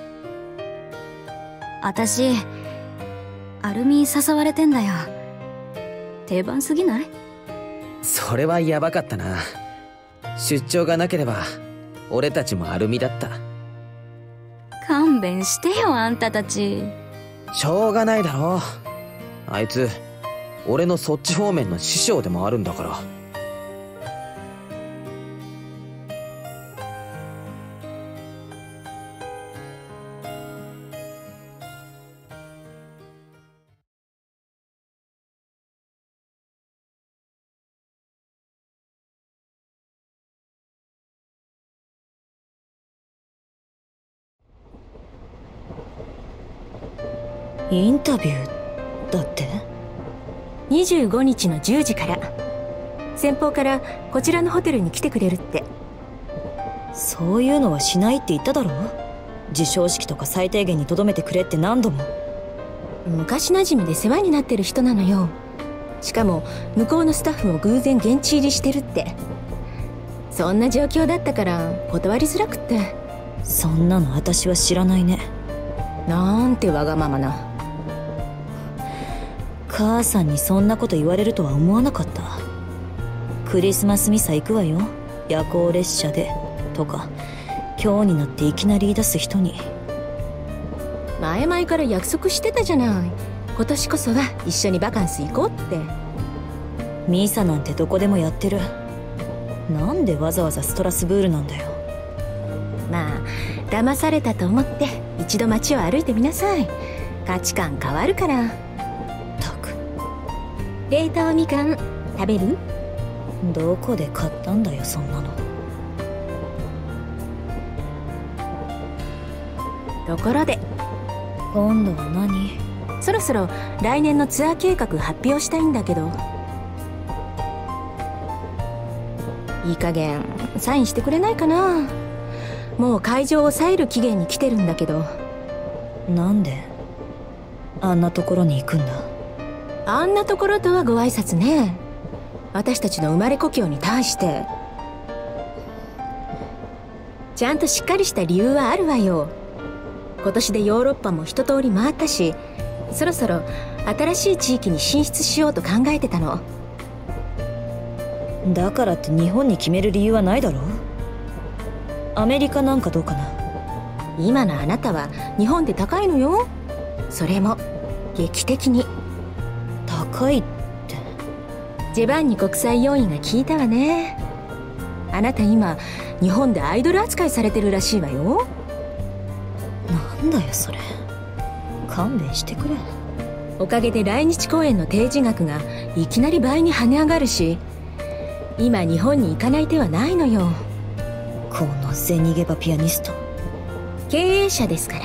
私アルミ誘われてんだよ。定番すぎない？ それはヤバかったな。出張がなければ俺たちもアルミだった。 勘弁してよ、あんたたち。 しょうがないだろ。あいつ俺のそっち方面の師匠でもあるんだから。 インタビューだって？ にじゅうごにちのじゅうじから先方からこちらのホテルに来てくれるって。 そういうのはしないって言っただろ。授賞式とか最低限にとどめてくれって何度も。 昔なじみで世話になってる人なのよ。しかも向こうのスタッフも偶然現地入りしてるって。そんな状況だったから断りづらくって。 そんなの私は知らないね。 なんてわがままな。 母さんにそんなこと言われるとは思わなかった。クリスマスミサ行くわよ、夜行列車でとか今日になっていきなり言い出す人に。 前々から約束してたじゃない。今年こそは一緒にバカンス行こうって。 ミサなんてどこでもやってる。なんでわざわざストラスブールなんだよ。 まあ騙されたと思って一度街を歩いてみなさい。価値観変わるから。冷凍みかん食べる？ どこで買ったんだよそんなの。 ところで今度は何？ そろそろ来年のツアー計画発表したいんだけど、いい加減サインしてくれないかな。もう会場を抑える期限に来てるんだけど。 なんであんなところに行くんだ？ あんなところとはご挨拶ね。私たちの生まれ故郷に対してちゃんとしっかりした理由はあるわよ。今年でヨーロッパも一通り回ったし、そろそろ新しい地域に進出しようと考えてたの。 だからって日本に決める理由はないだろう。アメリカなんかどうかな。 今のあなたは日本で高いのよ。それも劇的に高いって。 ジェバンニ国際要員が聞いたわね。あなた今日本でアイドル扱いされてるらしいわよ。 なんだよそれ。勘弁してくれ。 おかげで来日公演の提示額がいきなり倍に跳ね上がるし、今日本に行かない手はないのよ。 この銭ゲバピアニスト。 経営者ですから。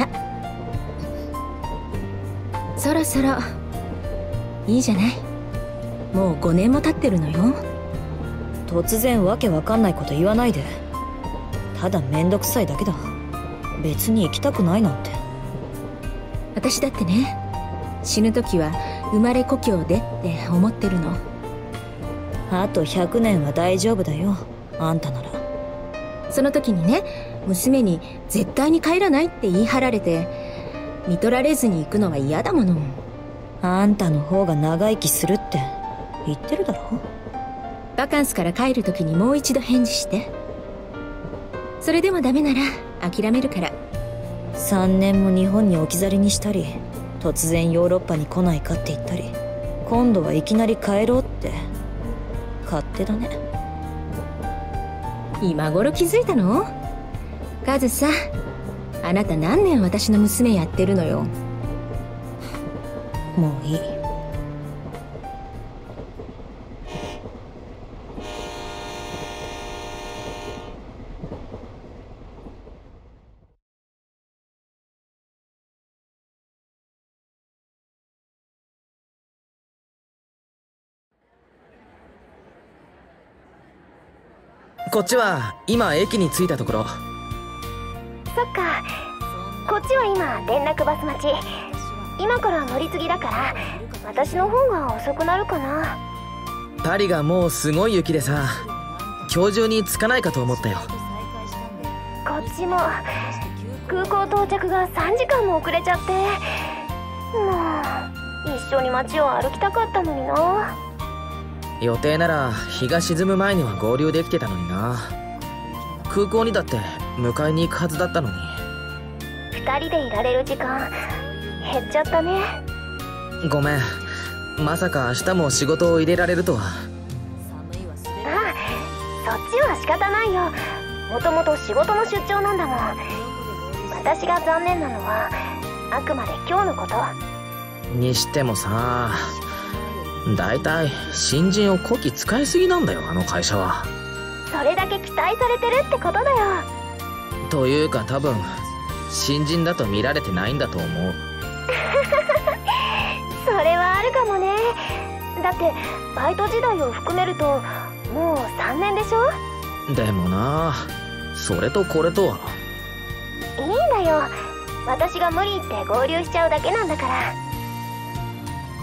そろそろいいじゃない。もうごねんも経ってるのよ。 突然わけわかんないこと言わないで。ただめんどくさいだけだ。別に行きたくないなんて。 私だってね、死ぬ時は生まれ故郷でって思ってるの。 あとひゃくねんは大丈夫だよ、あんたなら。 その時にね、娘に絶対に帰らないって言い張られて、見取られずに行くのは嫌だもの。 あんたの方が長生きするって言ってるだろ。 バカンスから帰る時にもう一度返事して。それでもダメなら諦めるから。 さんねんも日本に置き去りにしたり、突然ヨーロッパに来ないかって言ったり、今度はいきなり帰ろうって。勝手だね。 今頃気づいたの？カズさ、あなた何年私の娘やってるのよ。 もういい。 こっちは今駅に着いたところ。 そっか、こっちは今連絡バス待ち。今から乗り継ぎだから私の方が遅くなるかな。 パリがもうすごい雪でさ、今日中に着かないかと思ったよ。 こっちも空港到着がさんじかんも遅れちゃって、もう一緒に街を歩きたかったのにな。 予定なら日が沈む前には合流できてたのにな。空港にだって迎えに行くはずだったのに。 二二人でいられる時間減っちゃったね。 ごめん、まさか明日も仕事を入れられるとは。 ああ、そっちは仕方ないよ。もともと仕事の出張なんだもん。私が残念なのはあくまで今日のことにしてもさ、だいたい新人をこき使いすぎなんだよ、あの会社は。 それだけ期待されてるってことだよ。 というか多分新人だと見られてないんだと思う。 それはあるかもね。だってバイト時代を含めるともうさんねんでしょ。 でもな、それとこれとは。 いいんだよ、私が無理って合流しちゃうだけなんだから。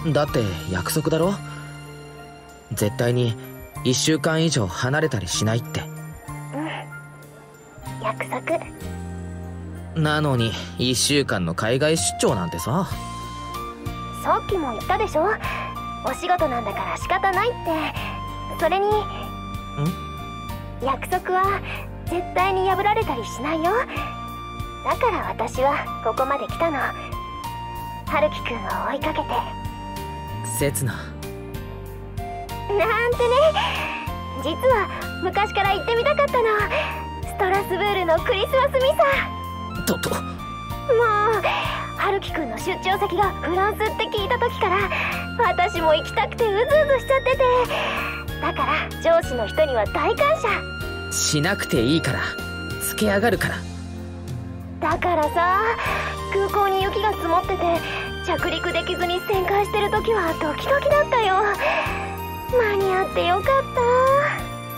だって約束だろ、絶対にいっしゅうかん以上離れたりしないって。 うん、約束。 なのにいっしゅうかんの海外出張なんてさ。 さっきも言ったでしょ、お仕事なんだから仕方ないって。それにん約束は絶対に破られたりしないよ。だから私はここまで来たの。春樹くんを追いかけて。 せつななんてね、実は昔から行ってみたかったの、ストラスブールのクリスマスミサ。 とともう春樹くんの出張先がフランスって聞いた時から私も行きたくてうずうずしちゃってて。だから上司の人には大感謝しなくていいから、つけ上がるから。 だからさ、空港に雪が積もってて着陸できずに旋回してる時はドキドキだったよ。間に合ってよかった。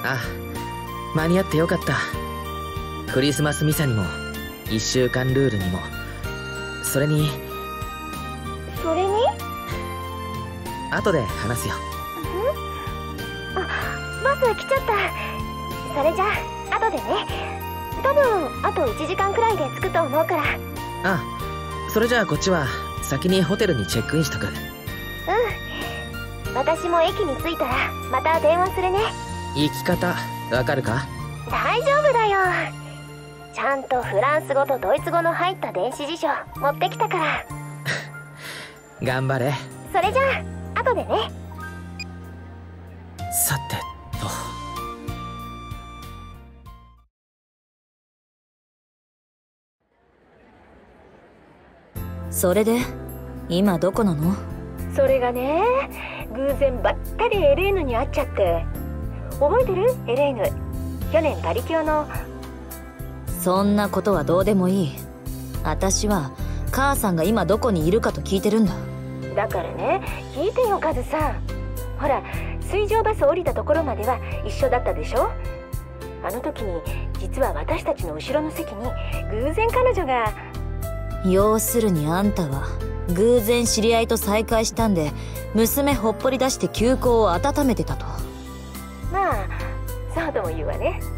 あ、間に合ってよかった。クリスマスミサにもいっしゅうかんルールにも。それにそれに後で話すよ。 んあ、バス来ちゃった。それじゃあ後でね。多分あといちじかんくらいで着くと思うから。 あ、それじゃあこっちは先にホテルにチェックインしとく。うん、 私も駅に着いたらまた電話するね。 行き方わかるか？ 大丈夫だよ、ちゃんとフランス語とドイツ語の入った電子辞書持ってきたから。 頑張れ。 それじゃあ後でね。 さてと、 それで今どこなの？ それがね、偶然ばったりエレーヌに会っちゃって。覚えてる？エレーヌ、去年パリキュアの。 そんなことはどうでもいい。私は母さんが今どこにいるかと聞いてるんだ。 だからね、聞いてよカズさん。ほら、水上バス降りたところまでは一緒だったでしょ。あの時に実は私たちの後ろの席に偶然彼女が。 要するにあんたは偶然知り合いと再会したんで、娘ほっぽり出して休校を温めてたと。 まあそうとも言うわね。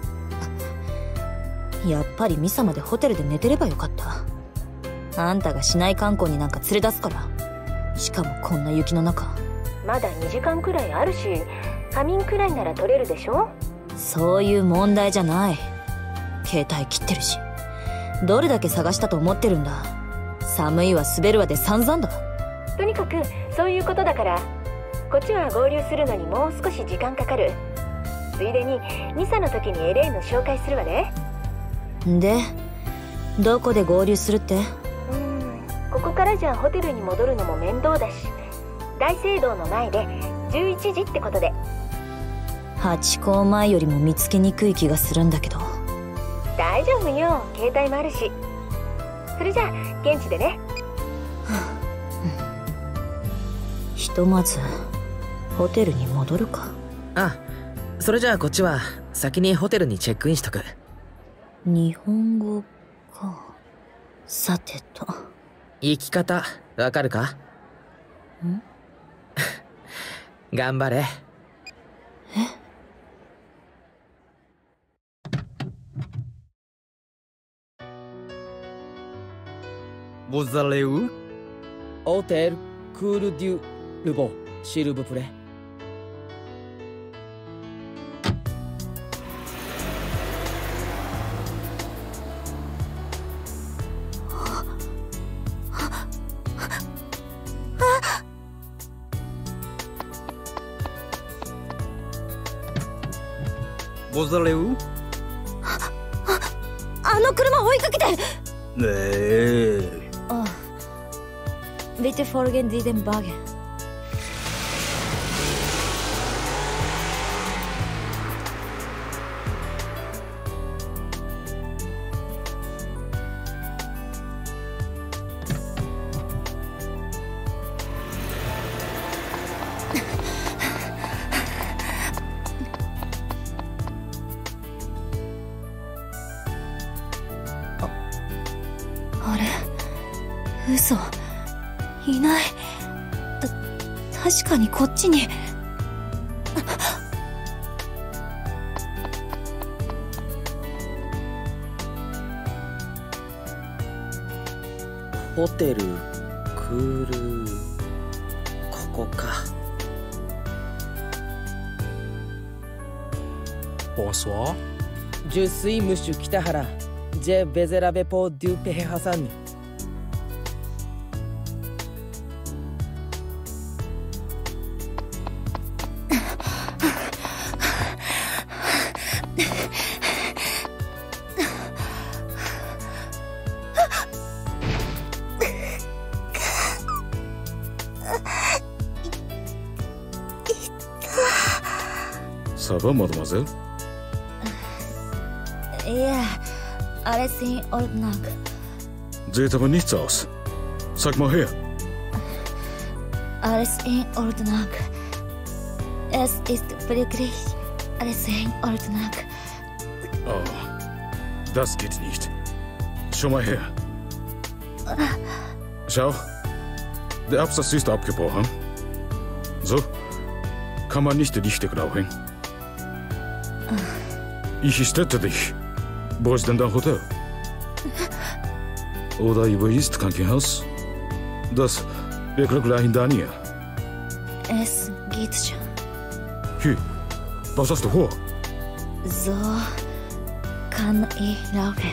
やっぱりミサまでホテルで寝てればよかった。あんたが市内観光になんか連れ出すから。しかもこんな雪の中。 まだにじかんくらいあるし、仮眠くらいなら取れるでしょ。 そういう問題じゃない。携帯切ってるし。どれだけ探したと思ってるんだ。寒いわ滑るわで散々だ。 とにかくそういうことだから、こっちは合流するのにもう少し時間かかる。ついでにミサの時にエレーヌ紹介するわね。 で、どこで合流するって？ うーん、ここからじゃホテルに戻るのも面倒だし、大聖堂の前でじゅういちじってことで。 ハチ公前よりも見つけにくい気がするんだけど。 大丈夫よ、携帯もあるし。それじゃあ現地でね。 ひとまずホテルに戻るか。 あ、それじゃあこっちは先にホテルにチェックインしとく。 日本語か。さてと、 行き方わかるか？ ん頑張れ。 え？ Vous allez où? Hôtel Cool du Lebo, s'il vous plaît. はボザレウ？ あの車追いかけて。 ねえ。 あ、bitte folgen Sie dem Wagen。嘘、いない。た、確かにこっちに。 ホテル、クール、ここか。 Bonsoir. Je suis Monsieur Kitahara. Je vais arriver pour du P Hassan. Ça va, mademoiselle? Ja, alles in Ordnung. Sieht aber nichts aus. Sag mal her. Alles in Ordnung. Es ist wirklich alles in Ordnung. Oh, das geht nicht. Schau mal her. Schau, der Absatz ist abgebrochen. So kann man nicht richtig rauchen. Ich stette dich. Wo ist denn dein Hotel? Oder wo ist Krankenhaus? Das wäre gleich in der Nähe. Es geht schon. Hey, was hast du vor? So kann ich laufen.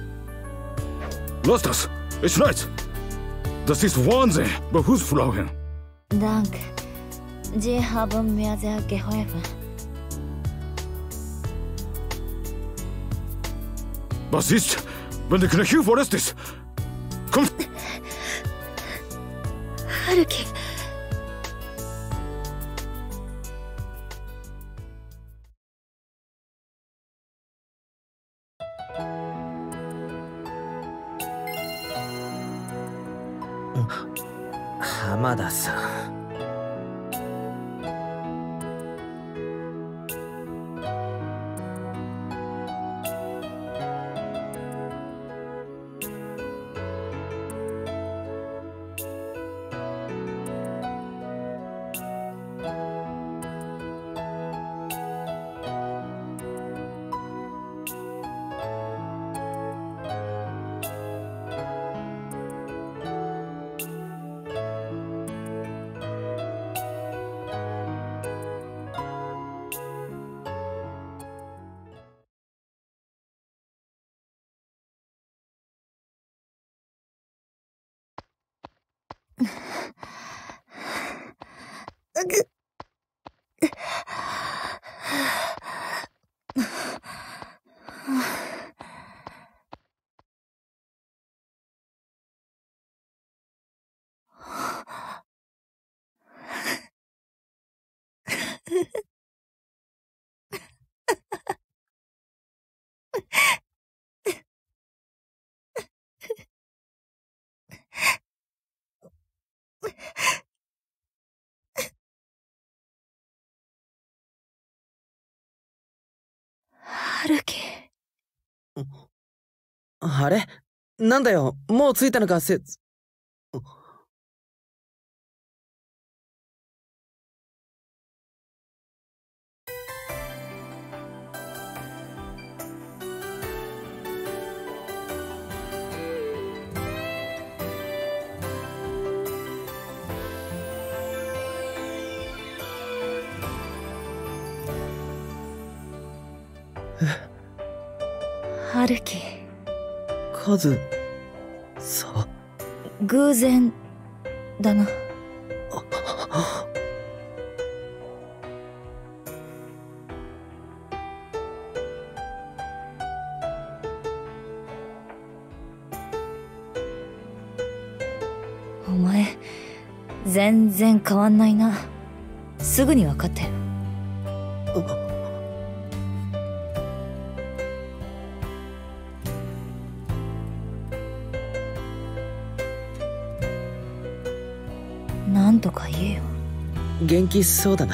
Lass das! Es schneit! Das ist Wahnsinn, bei Fußfrauen. Danke. Sie haben mir sehr geholfen. Was ist, wenn der Knöchel verletzt ist? Komm! Haruki. Hamada-san。 Haruki。あれ？なんだよ、もう着いたのか、せ。 ハルキ。 カズさ。 偶然だな。 お前全然変わんないな。すぐに分かったよ。なんとか言えよ。 元気そうだな。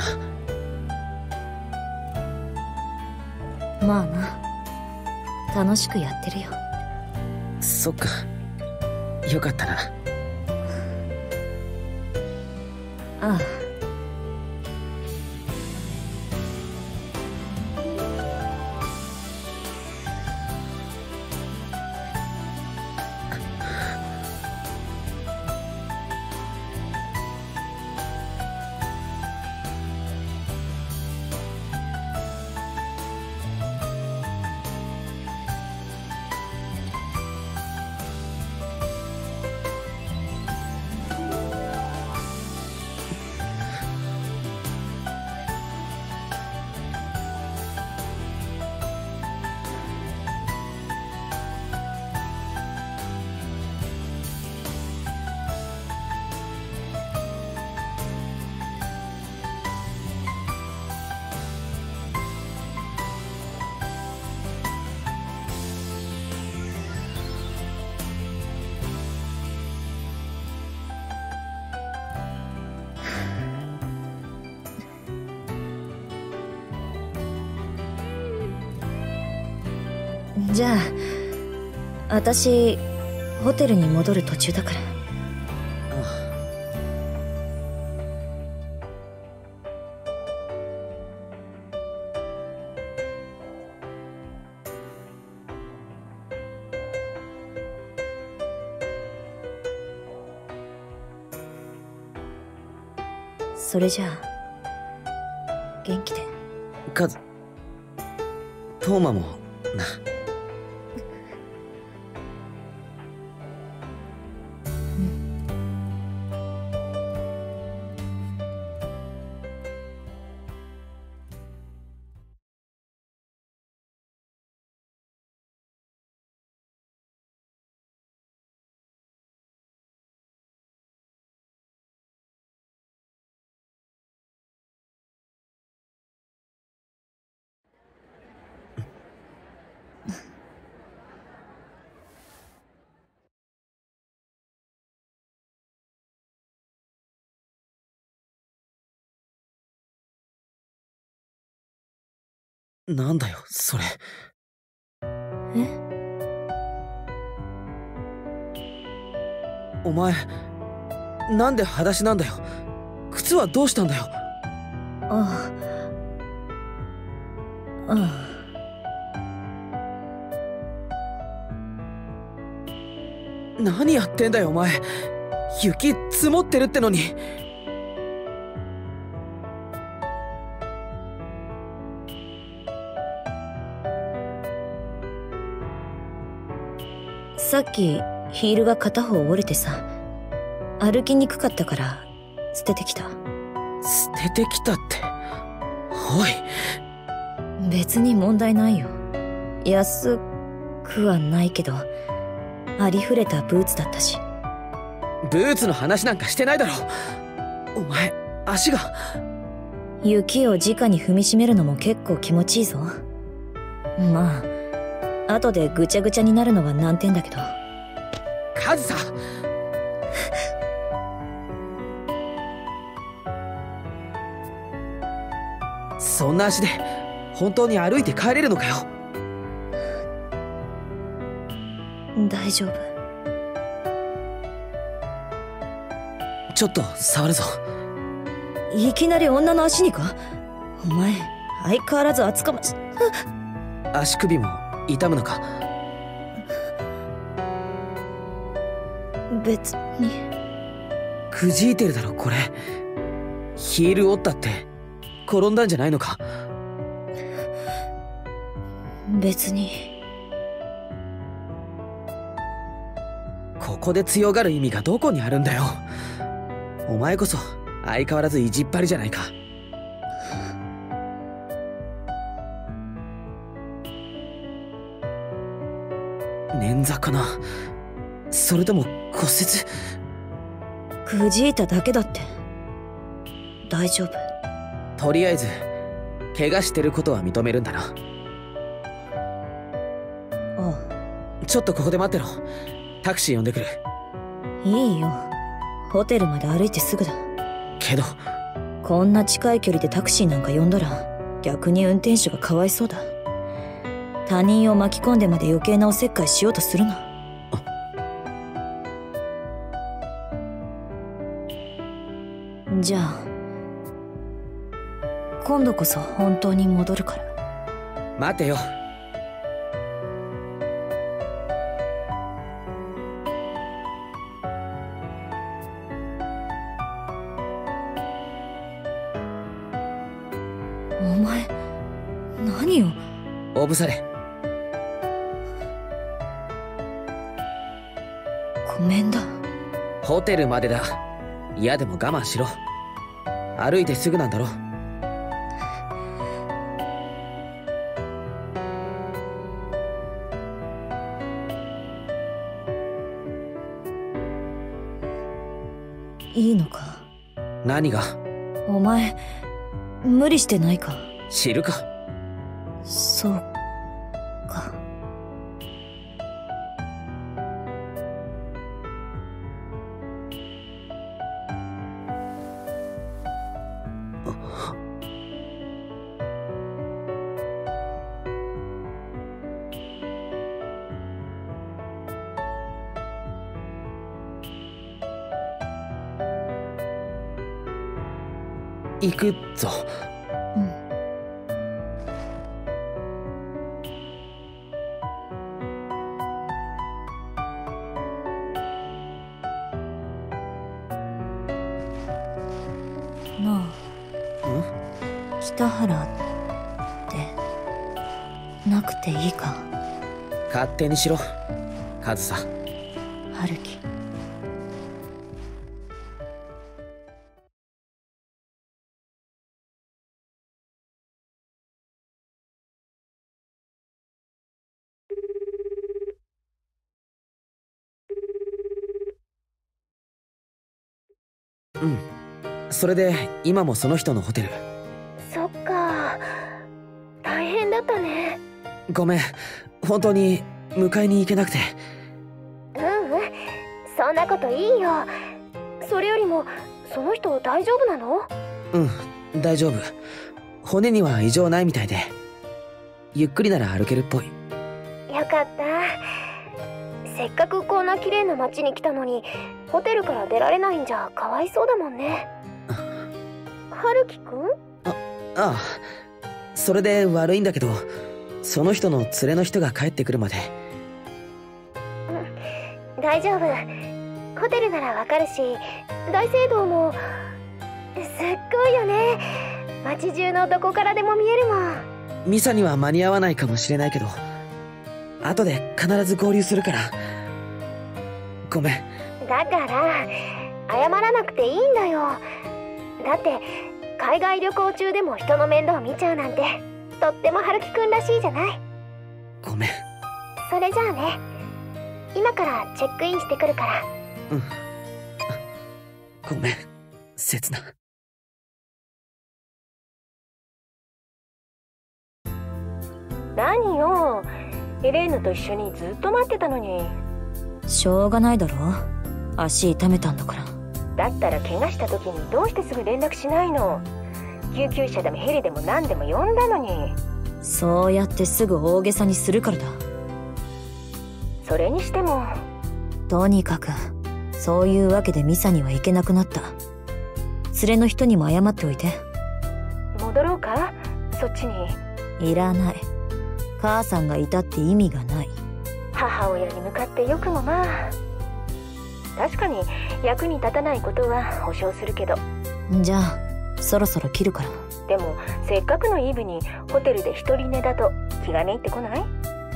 まあな、楽しくやってるよ。 そっか、よかったな。 ああ。じゃあ私ホテルに戻る途中だから。それじゃあ元気で。 カズ、トーマもな。なんだよそれ。 え？ お前なんで裸足なんだよ。靴はどうしたんだよ。 ああ、ああ。 何やってんだよお前。雪積もってるってのに。 さっきヒールが片方折れてさ、歩きにくかったから捨ててきた。 捨ててきたって。おい、 別に問題ないよ。安くはないけどありふれたブーツだったし。 ブーツの話なんかしてないだろ。お前足が。 雪を直に踏みしめるのも結構気持ちいいぞ。まあ後でぐちゃぐちゃになるのは難点だけど。 カズさ、そんな足で本当に歩いて帰れるのかよ。 大丈夫。 ちょっと触るぞ。 いきなり女の足にか。お前相変わらず厚かまし。 足首も痛むのか。 別に。 くじいてるだろこれ。ヒール折ったって転んだんじゃないのか。 別に。 ここで強がる意味がどこにあるんだよ。お前こそ相変わらず意地っ張りじゃないか。捻挫かな、それとも骨折。 くじいただけだって。大丈夫。 とりあえず怪我してることは認めるんだな。 ああ、ちょっとここで待ってろ。タクシー呼んでくる。 いいよ、ホテルまで歩いてすぐだ。 けどこんな近い距離でタクシーなんか呼んだら逆に運転手がかわいそうだ。他人を巻き込んでまで余計なおせっかいしようとするな。じゃあ今度こそ本当に戻るから。 待てよ。 お前何を。 おぶされ。 ごめんだ。 ホテルまでだ。嫌でも我慢しろ。歩いてすぐなんだろ。 いいのか。 何が。 お前無理してないか。 知るか。 そうか。 行くぞ。 うん。なあ。北原ってなくていいか。 勝手にしろ、カズサ。 春樹。 うん。それで今もその人のホテル。 そっか、大変だったね。 ごめん、本当に迎えに行けなくて。 ううん、そんなこといいよ。それよりもその人大丈夫なの？ うん、大丈夫。骨には異常ないみたいで、ゆっくりなら歩けるっぽい。 よかった。せっかくこんな綺麗な街に来たのにホテルから出られないんじゃかわいそうだもんね。春樹くん？ あ、ああ。それで悪いんだけど、その人の連れの人が帰ってくるまで。 うん、大丈夫。ホテルならわかるし、大聖堂もすっごいよね。街中のどこからでも見えるもん。 ミサには間に合わないかもしれないけど、後で必ず合流するから。ごめん。 だから謝らなくていいんだよ。だって海外旅行中でも人の面倒見ちゃうなんてとっても春樹くんらしいじゃない。 ごめん。 それじゃあね、今からチェックインしてくるから。 うん。ごめん、せつな。 何よ、エレーヌと一緒にずっと待ってたのに。 しょうがないだろ、足痛めたんだから。 だったら怪我した時にどうしてすぐ連絡しないの？救急車でもヘリでも何でも呼んだのに。 そうやってすぐ大げさにするからだ。 それにしても。 とにかくそういうわけでミサには行けなくなった。連れの人にも謝っておいて。 戻ろうか、そっちに。 いらない。母さんがいたって意味がない。 母親に向かってよくもまあ。確かに役に立たないことは保証するけど。 じゃあそろそろ切るから。 でもせっかくのイブにホテルで一人寝だと気がめいってこない？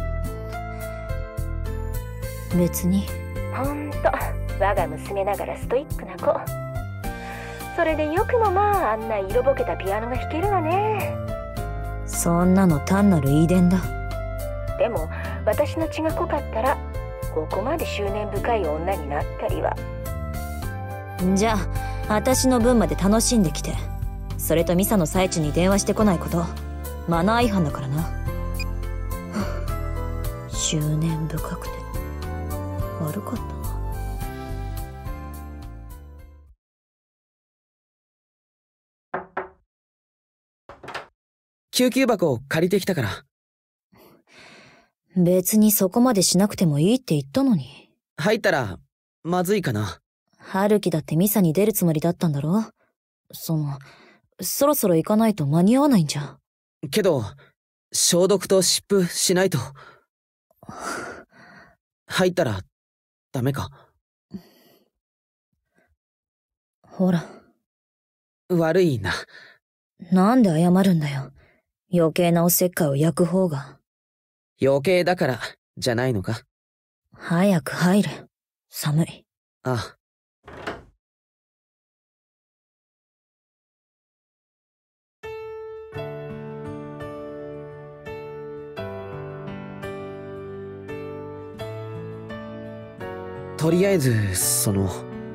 別に。 ほんと我が娘ながらストイックな子。それでよくもまああんな色ぼけたピアノが弾けるわね。 そんなの単なる遺伝だ。 でも私の血が濃かったらここまで執念深い女になったりは。 じゃあ私の分まで楽しんできて。それとミサの最中に電話してこないこと、マナー違反だからな。執念深くて悪かったな。 救急箱を借りてきたから。 別にそこまでしなくてもいいって言ったのに。 入ったらまずいかな。 春樹だってミサに出るつもりだったんだろ。そのそろそろ行かないと間に合わないんじゃん。 けど消毒と湿布しないと。入ったらダメか。 ほら。 悪いな。 なんで謝るんだよ。余計なおせっかいを焼く方が。 余計だからじゃないのか。 早く入れ。寒い。 ああ。とりあえずその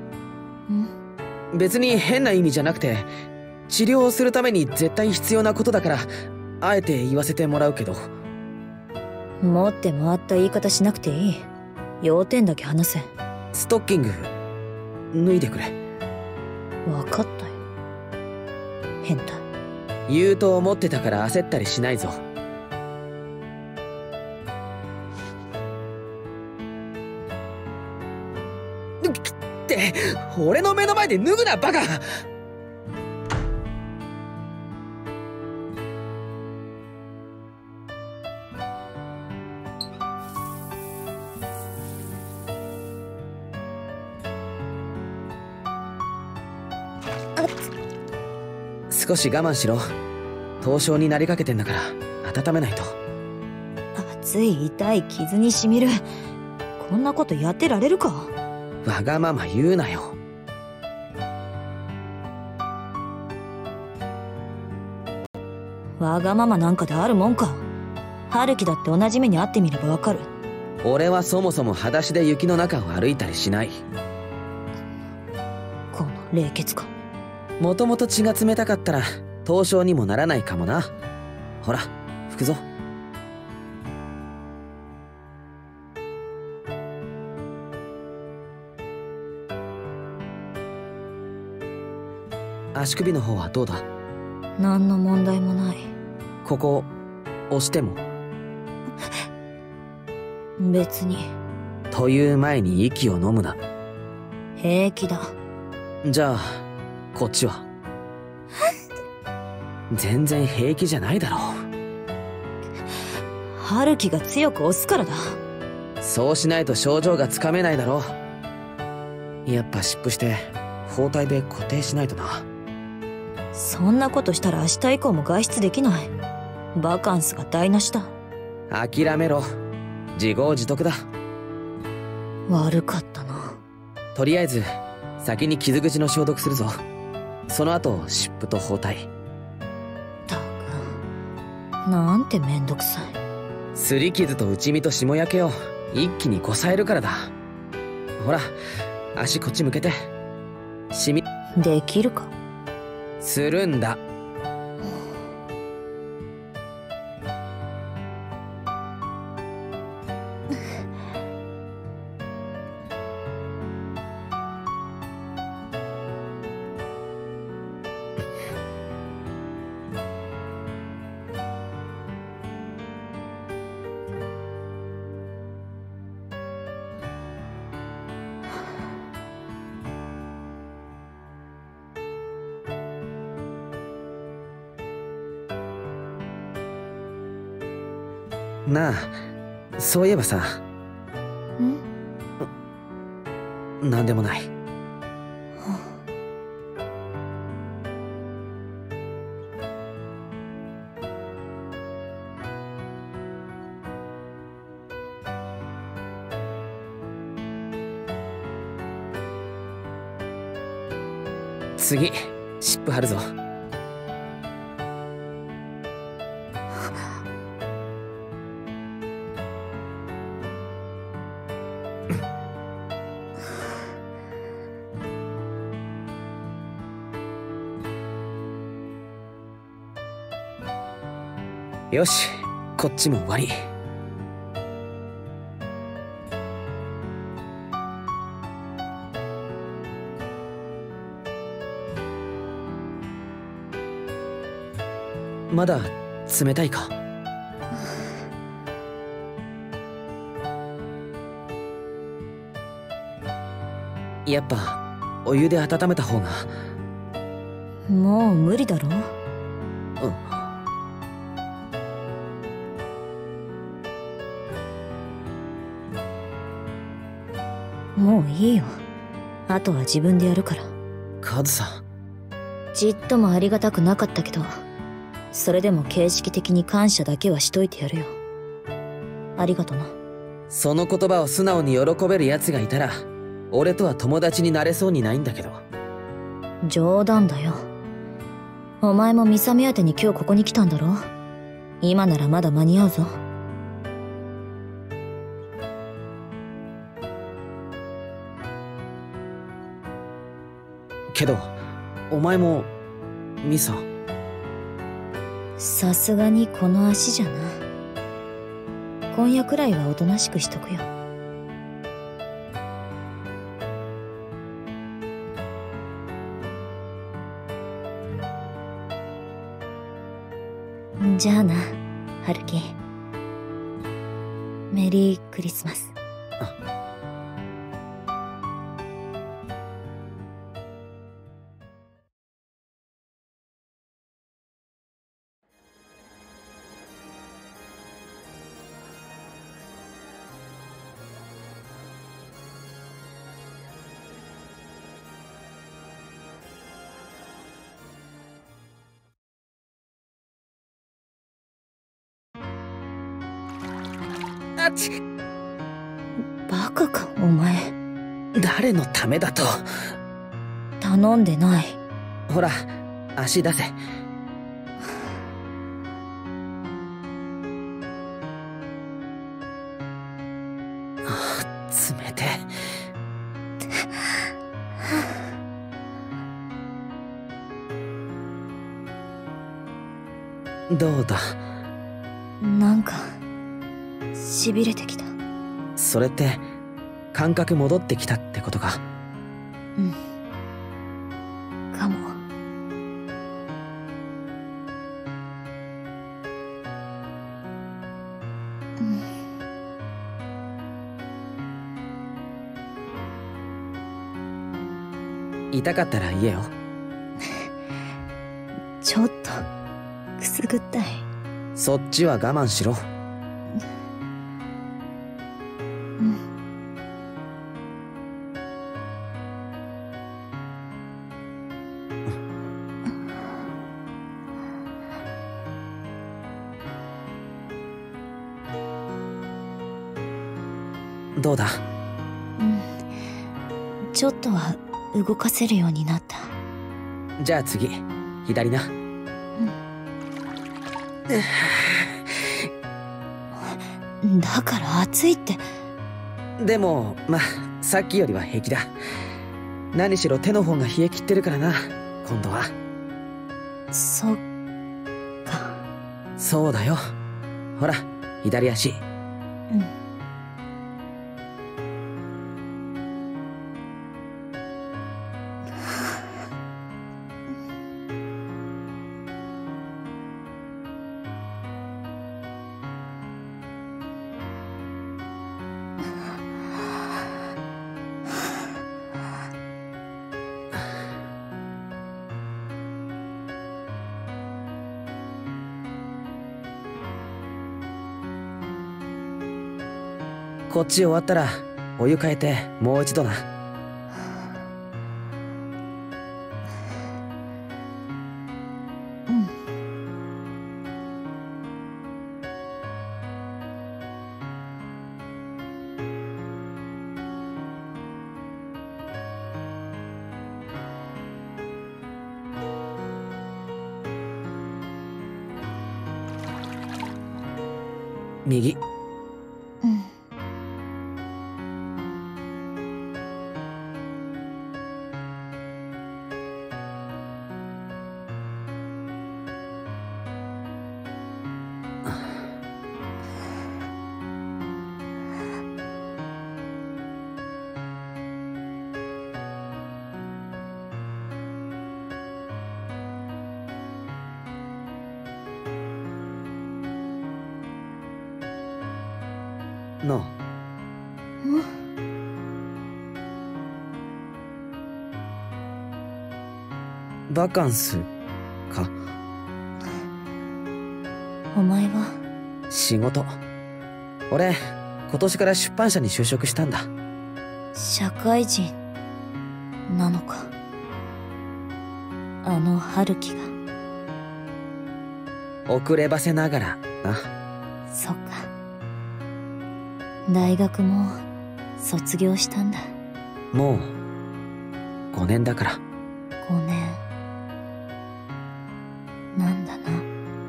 別に変な意味じゃなくて、治療をするために絶対必要なことだからあえて言わせてもらうけど。 持って回った言い方しなくていい。要点だけ話せ。 ストッキング脱いでくれ。 分かったよ。変態。 言うと思ってたから焦ったりしないぞ。って俺の目の前で脱ぐなバカ。少し我慢しろ。凍傷になりかけてんだから温めないと。 熱い痛い傷にしみる。こんなことやってられるか。 わがまま言うなよ。 わがままなんかであるもんか。春樹だって同じ目に遭ってみればわかる。 俺はそもそも裸足で雪の中を歩いたりしない。 この冷血感。 もともと血が冷たかったら凍傷にもならないかもな。ほら拭くぞ。足首の方はどうだ。 何の問題もない。 ここ押しても。 別に。 という前に息を飲むな。 平気だ。 じゃあこっちは。全然平気じゃないだろう。 春樹が強く押すからだ。 そうしないと症状がつかめないだろう。やっぱ湿布して包帯で固定しないとな。 そんなことしたら明日以降も外出できない。バカンスが台無しだ。 諦めろ。自業自得だ。 悪かったな。 とりあえず先に傷口の消毒するぞ。その後湿布と包帯。 たくなんてめんどくさい。 擦り傷と内身と霜焼けを一気にこさえるからだ。ほら足こっち向けて。シミできるか。 するんだ。なあ、そういえばさ。ん？なんでもない。次、湿布貼るぞ。 よし、こっちも終わり。まだ冷たいか？やっぱお湯で温めた方が。 もう無理だろ。うん、もういいよ。あとは自分でやるから。 カズさん、 ちっともありがたくなかったけど、それでも形式的に感謝だけはしといてやるよ。ありがとな。 その言葉を素直に喜べる奴がいたら俺とは友達になれそうにないんだけど。 冗談だよ。お前もミサ目当てに今日ここに来たんだろ。今ならまだ間に合うぞ。 けどお前もミサ。 さすがにこの足じゃな。今夜くらいはおとなしくしとくよ。じゃあな、ハルキ。メリークリスマス。 あっち。 バカかお前。 誰のためだと？ 頼んでない。 ほら足出せ。あ、冷てえ。どうだ？ なんか痺れてきた。 それって感覚戻ってきたってことか？ うんかも。 痛かったら言えよ。 ちょっとくすぐったい。 そっちは我慢しろ。どうだ？ うん、ちょっとは動かせるようになった。 じゃあ次、左な。 うん、だから暑いって。 でもまあさっきよりは平気だ。何しろ手の方が冷え切ってるからな今度は。 そっか。 そうだよ。ほら左足。 うん。こっち終わったらお湯変えてもう一度な。うん。 右。 うん。 なあ。バカンスか。 お前は？ 仕事。俺今年から出版社に就職したんだ。 社会人なのか。あの春樹が。 遅ればせながらな。 そっか。大学も卒業したんだ。 もうごねんだから。 ごねんなんだな。うん。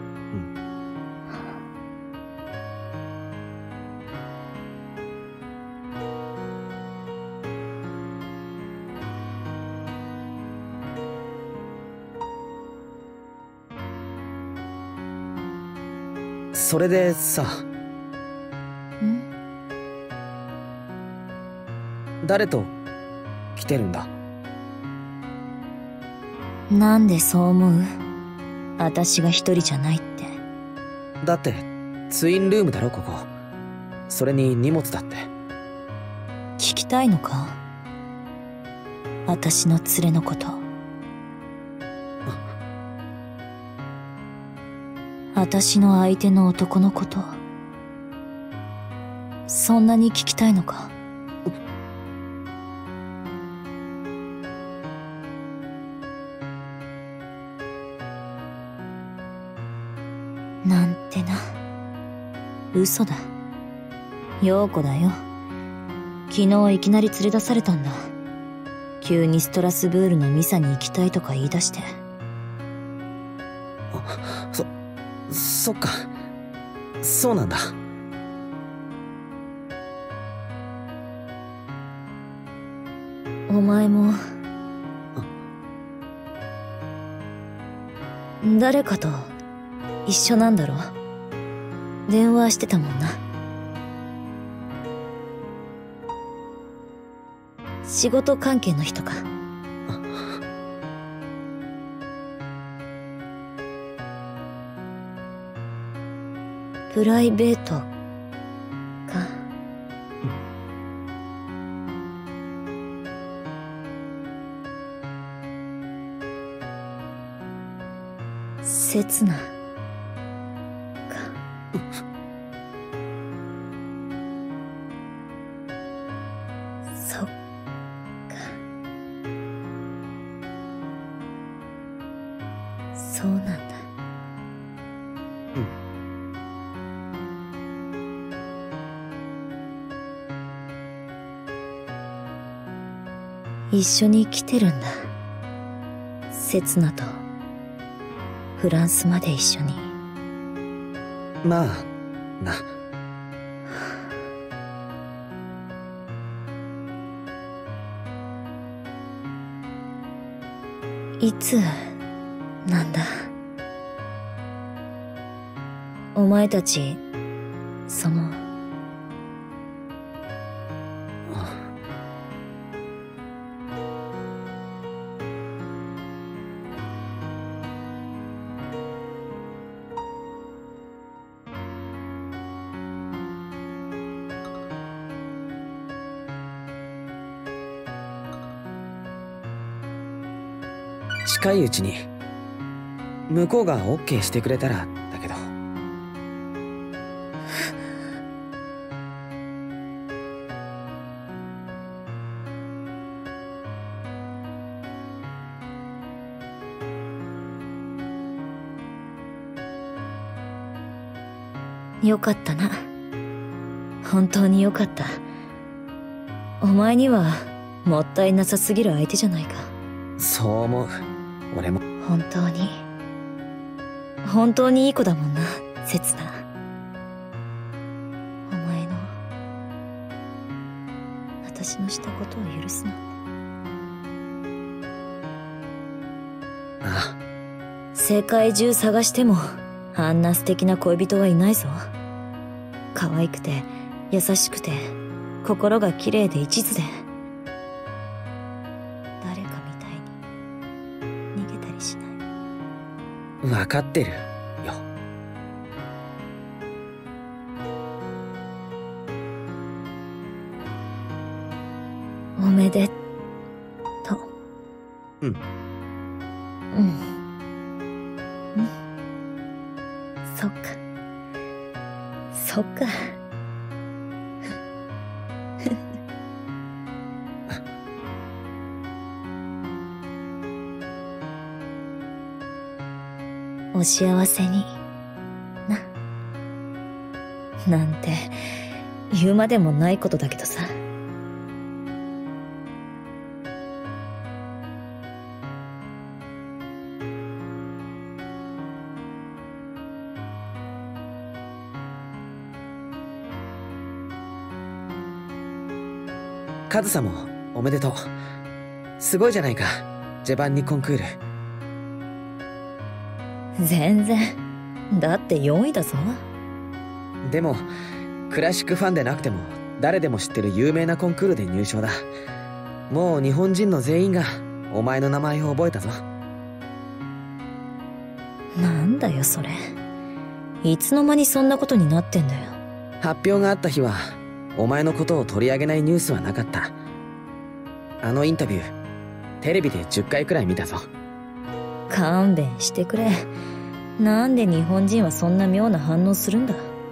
それでさ。 ん？ 誰と来てるんだ？ なんでそう思う？私が一人じゃないって。 だってツインルームだろここ。それに荷物だって。 聞きたいのか？私の連れのこと。私の相手の男のこと。そんなに聞きたいのか？なんてな。嘘だ。陽子だよ。昨日いきなり連れ出されたんだ。急にストラスブールのミサに行きたいとか言い出して。 そ、そっか。そうなんだ。 お前も誰かと一緒なんだろ？電話してたもんな。仕事関係の人か？プライベートか？刹那か。そっか。そうなんだ。 うん。 一緒に来てるんだ。刹那とフランスまで一緒に。 まあな。 いつなんだ？お前たちその近いうちに向こうが オーケー してくれたらだけど。 よかったな。本当によかった。お前にはもったいなさすぎる相手じゃないか。 そう思う。俺も。 本当に本当にいい子だもんな、刹那。お前の私のしたことを許すなんて。 ああ。 世界中探してもあんな素敵な恋人はいないぞ。可愛くて優しくて心が綺麗で一途で、誰かみたいに逃げたりしない。 分かってるよ。 めでとう。うん。 うん。うん。そっか。そっか。お幸せにな。なんて言うまでもないことだけどさ。 カズサもおめでとう。すごいじゃないか、ジェバンニコンクール。 全然。だってよんいだぞ。 でもクラシックファンでなくても誰でも知ってる有名なコンクールで入賞だ。もう日本人の全員がお前の名前を覚えたぞ。 なんだよそれ。いつの間にそんなことになってんだよ。 発表があった日はお前のことを取り上げないニュースはなかった。あのインタビューテレビでじゅっかいくらい見たぞ。 勘弁してくれ。なんで日本人はそんな妙な反応するんだ。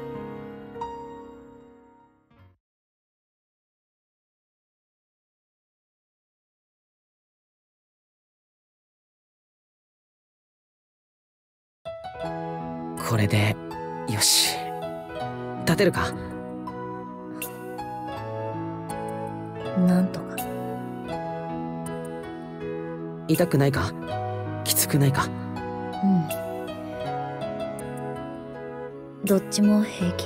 これでよし。立てるか？ なんとか。 痛くないか？きつくないか？ うん。どっちも平気。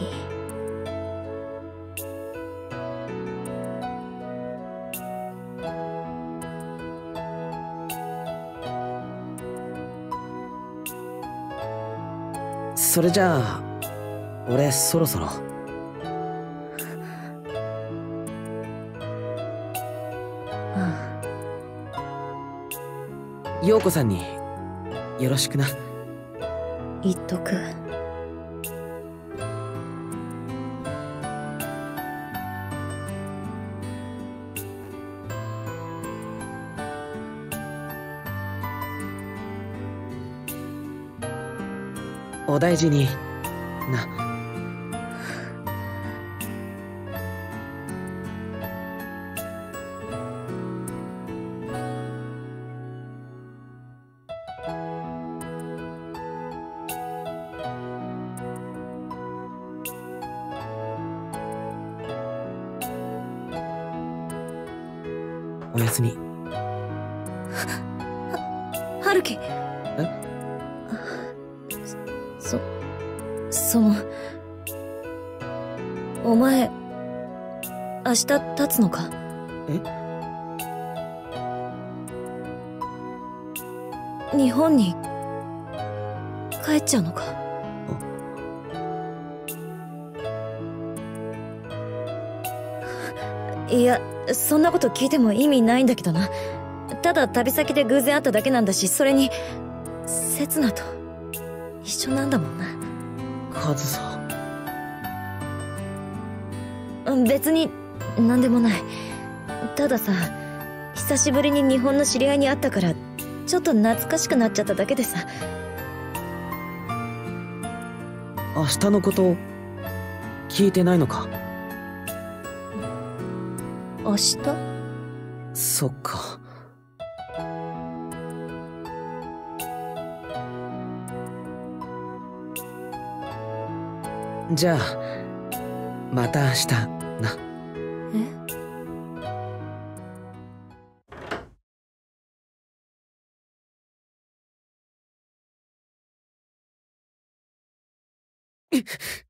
それじゃあ俺そろそろ。陽子さんによろしくな。 言っとく。 お大事にな。おやすみ。 は、春樹。 え？ そ、その、お前、明日立つのか？ え？ 日本に帰っちゃうのか？いや、そんなこと聞いても意味ないんだけどな。ただ旅先で偶然会っただけなんだし、それに刹那と一緒なんだもんな。 カズサ。 別に何でもない。たださ、久しぶりに日本の知り合いに会ったからちょっと懐かしくなっちゃっただけでさ。 明日のこと聞いてないのか？ 明日？ そっか。じゃあまた明日な。 え？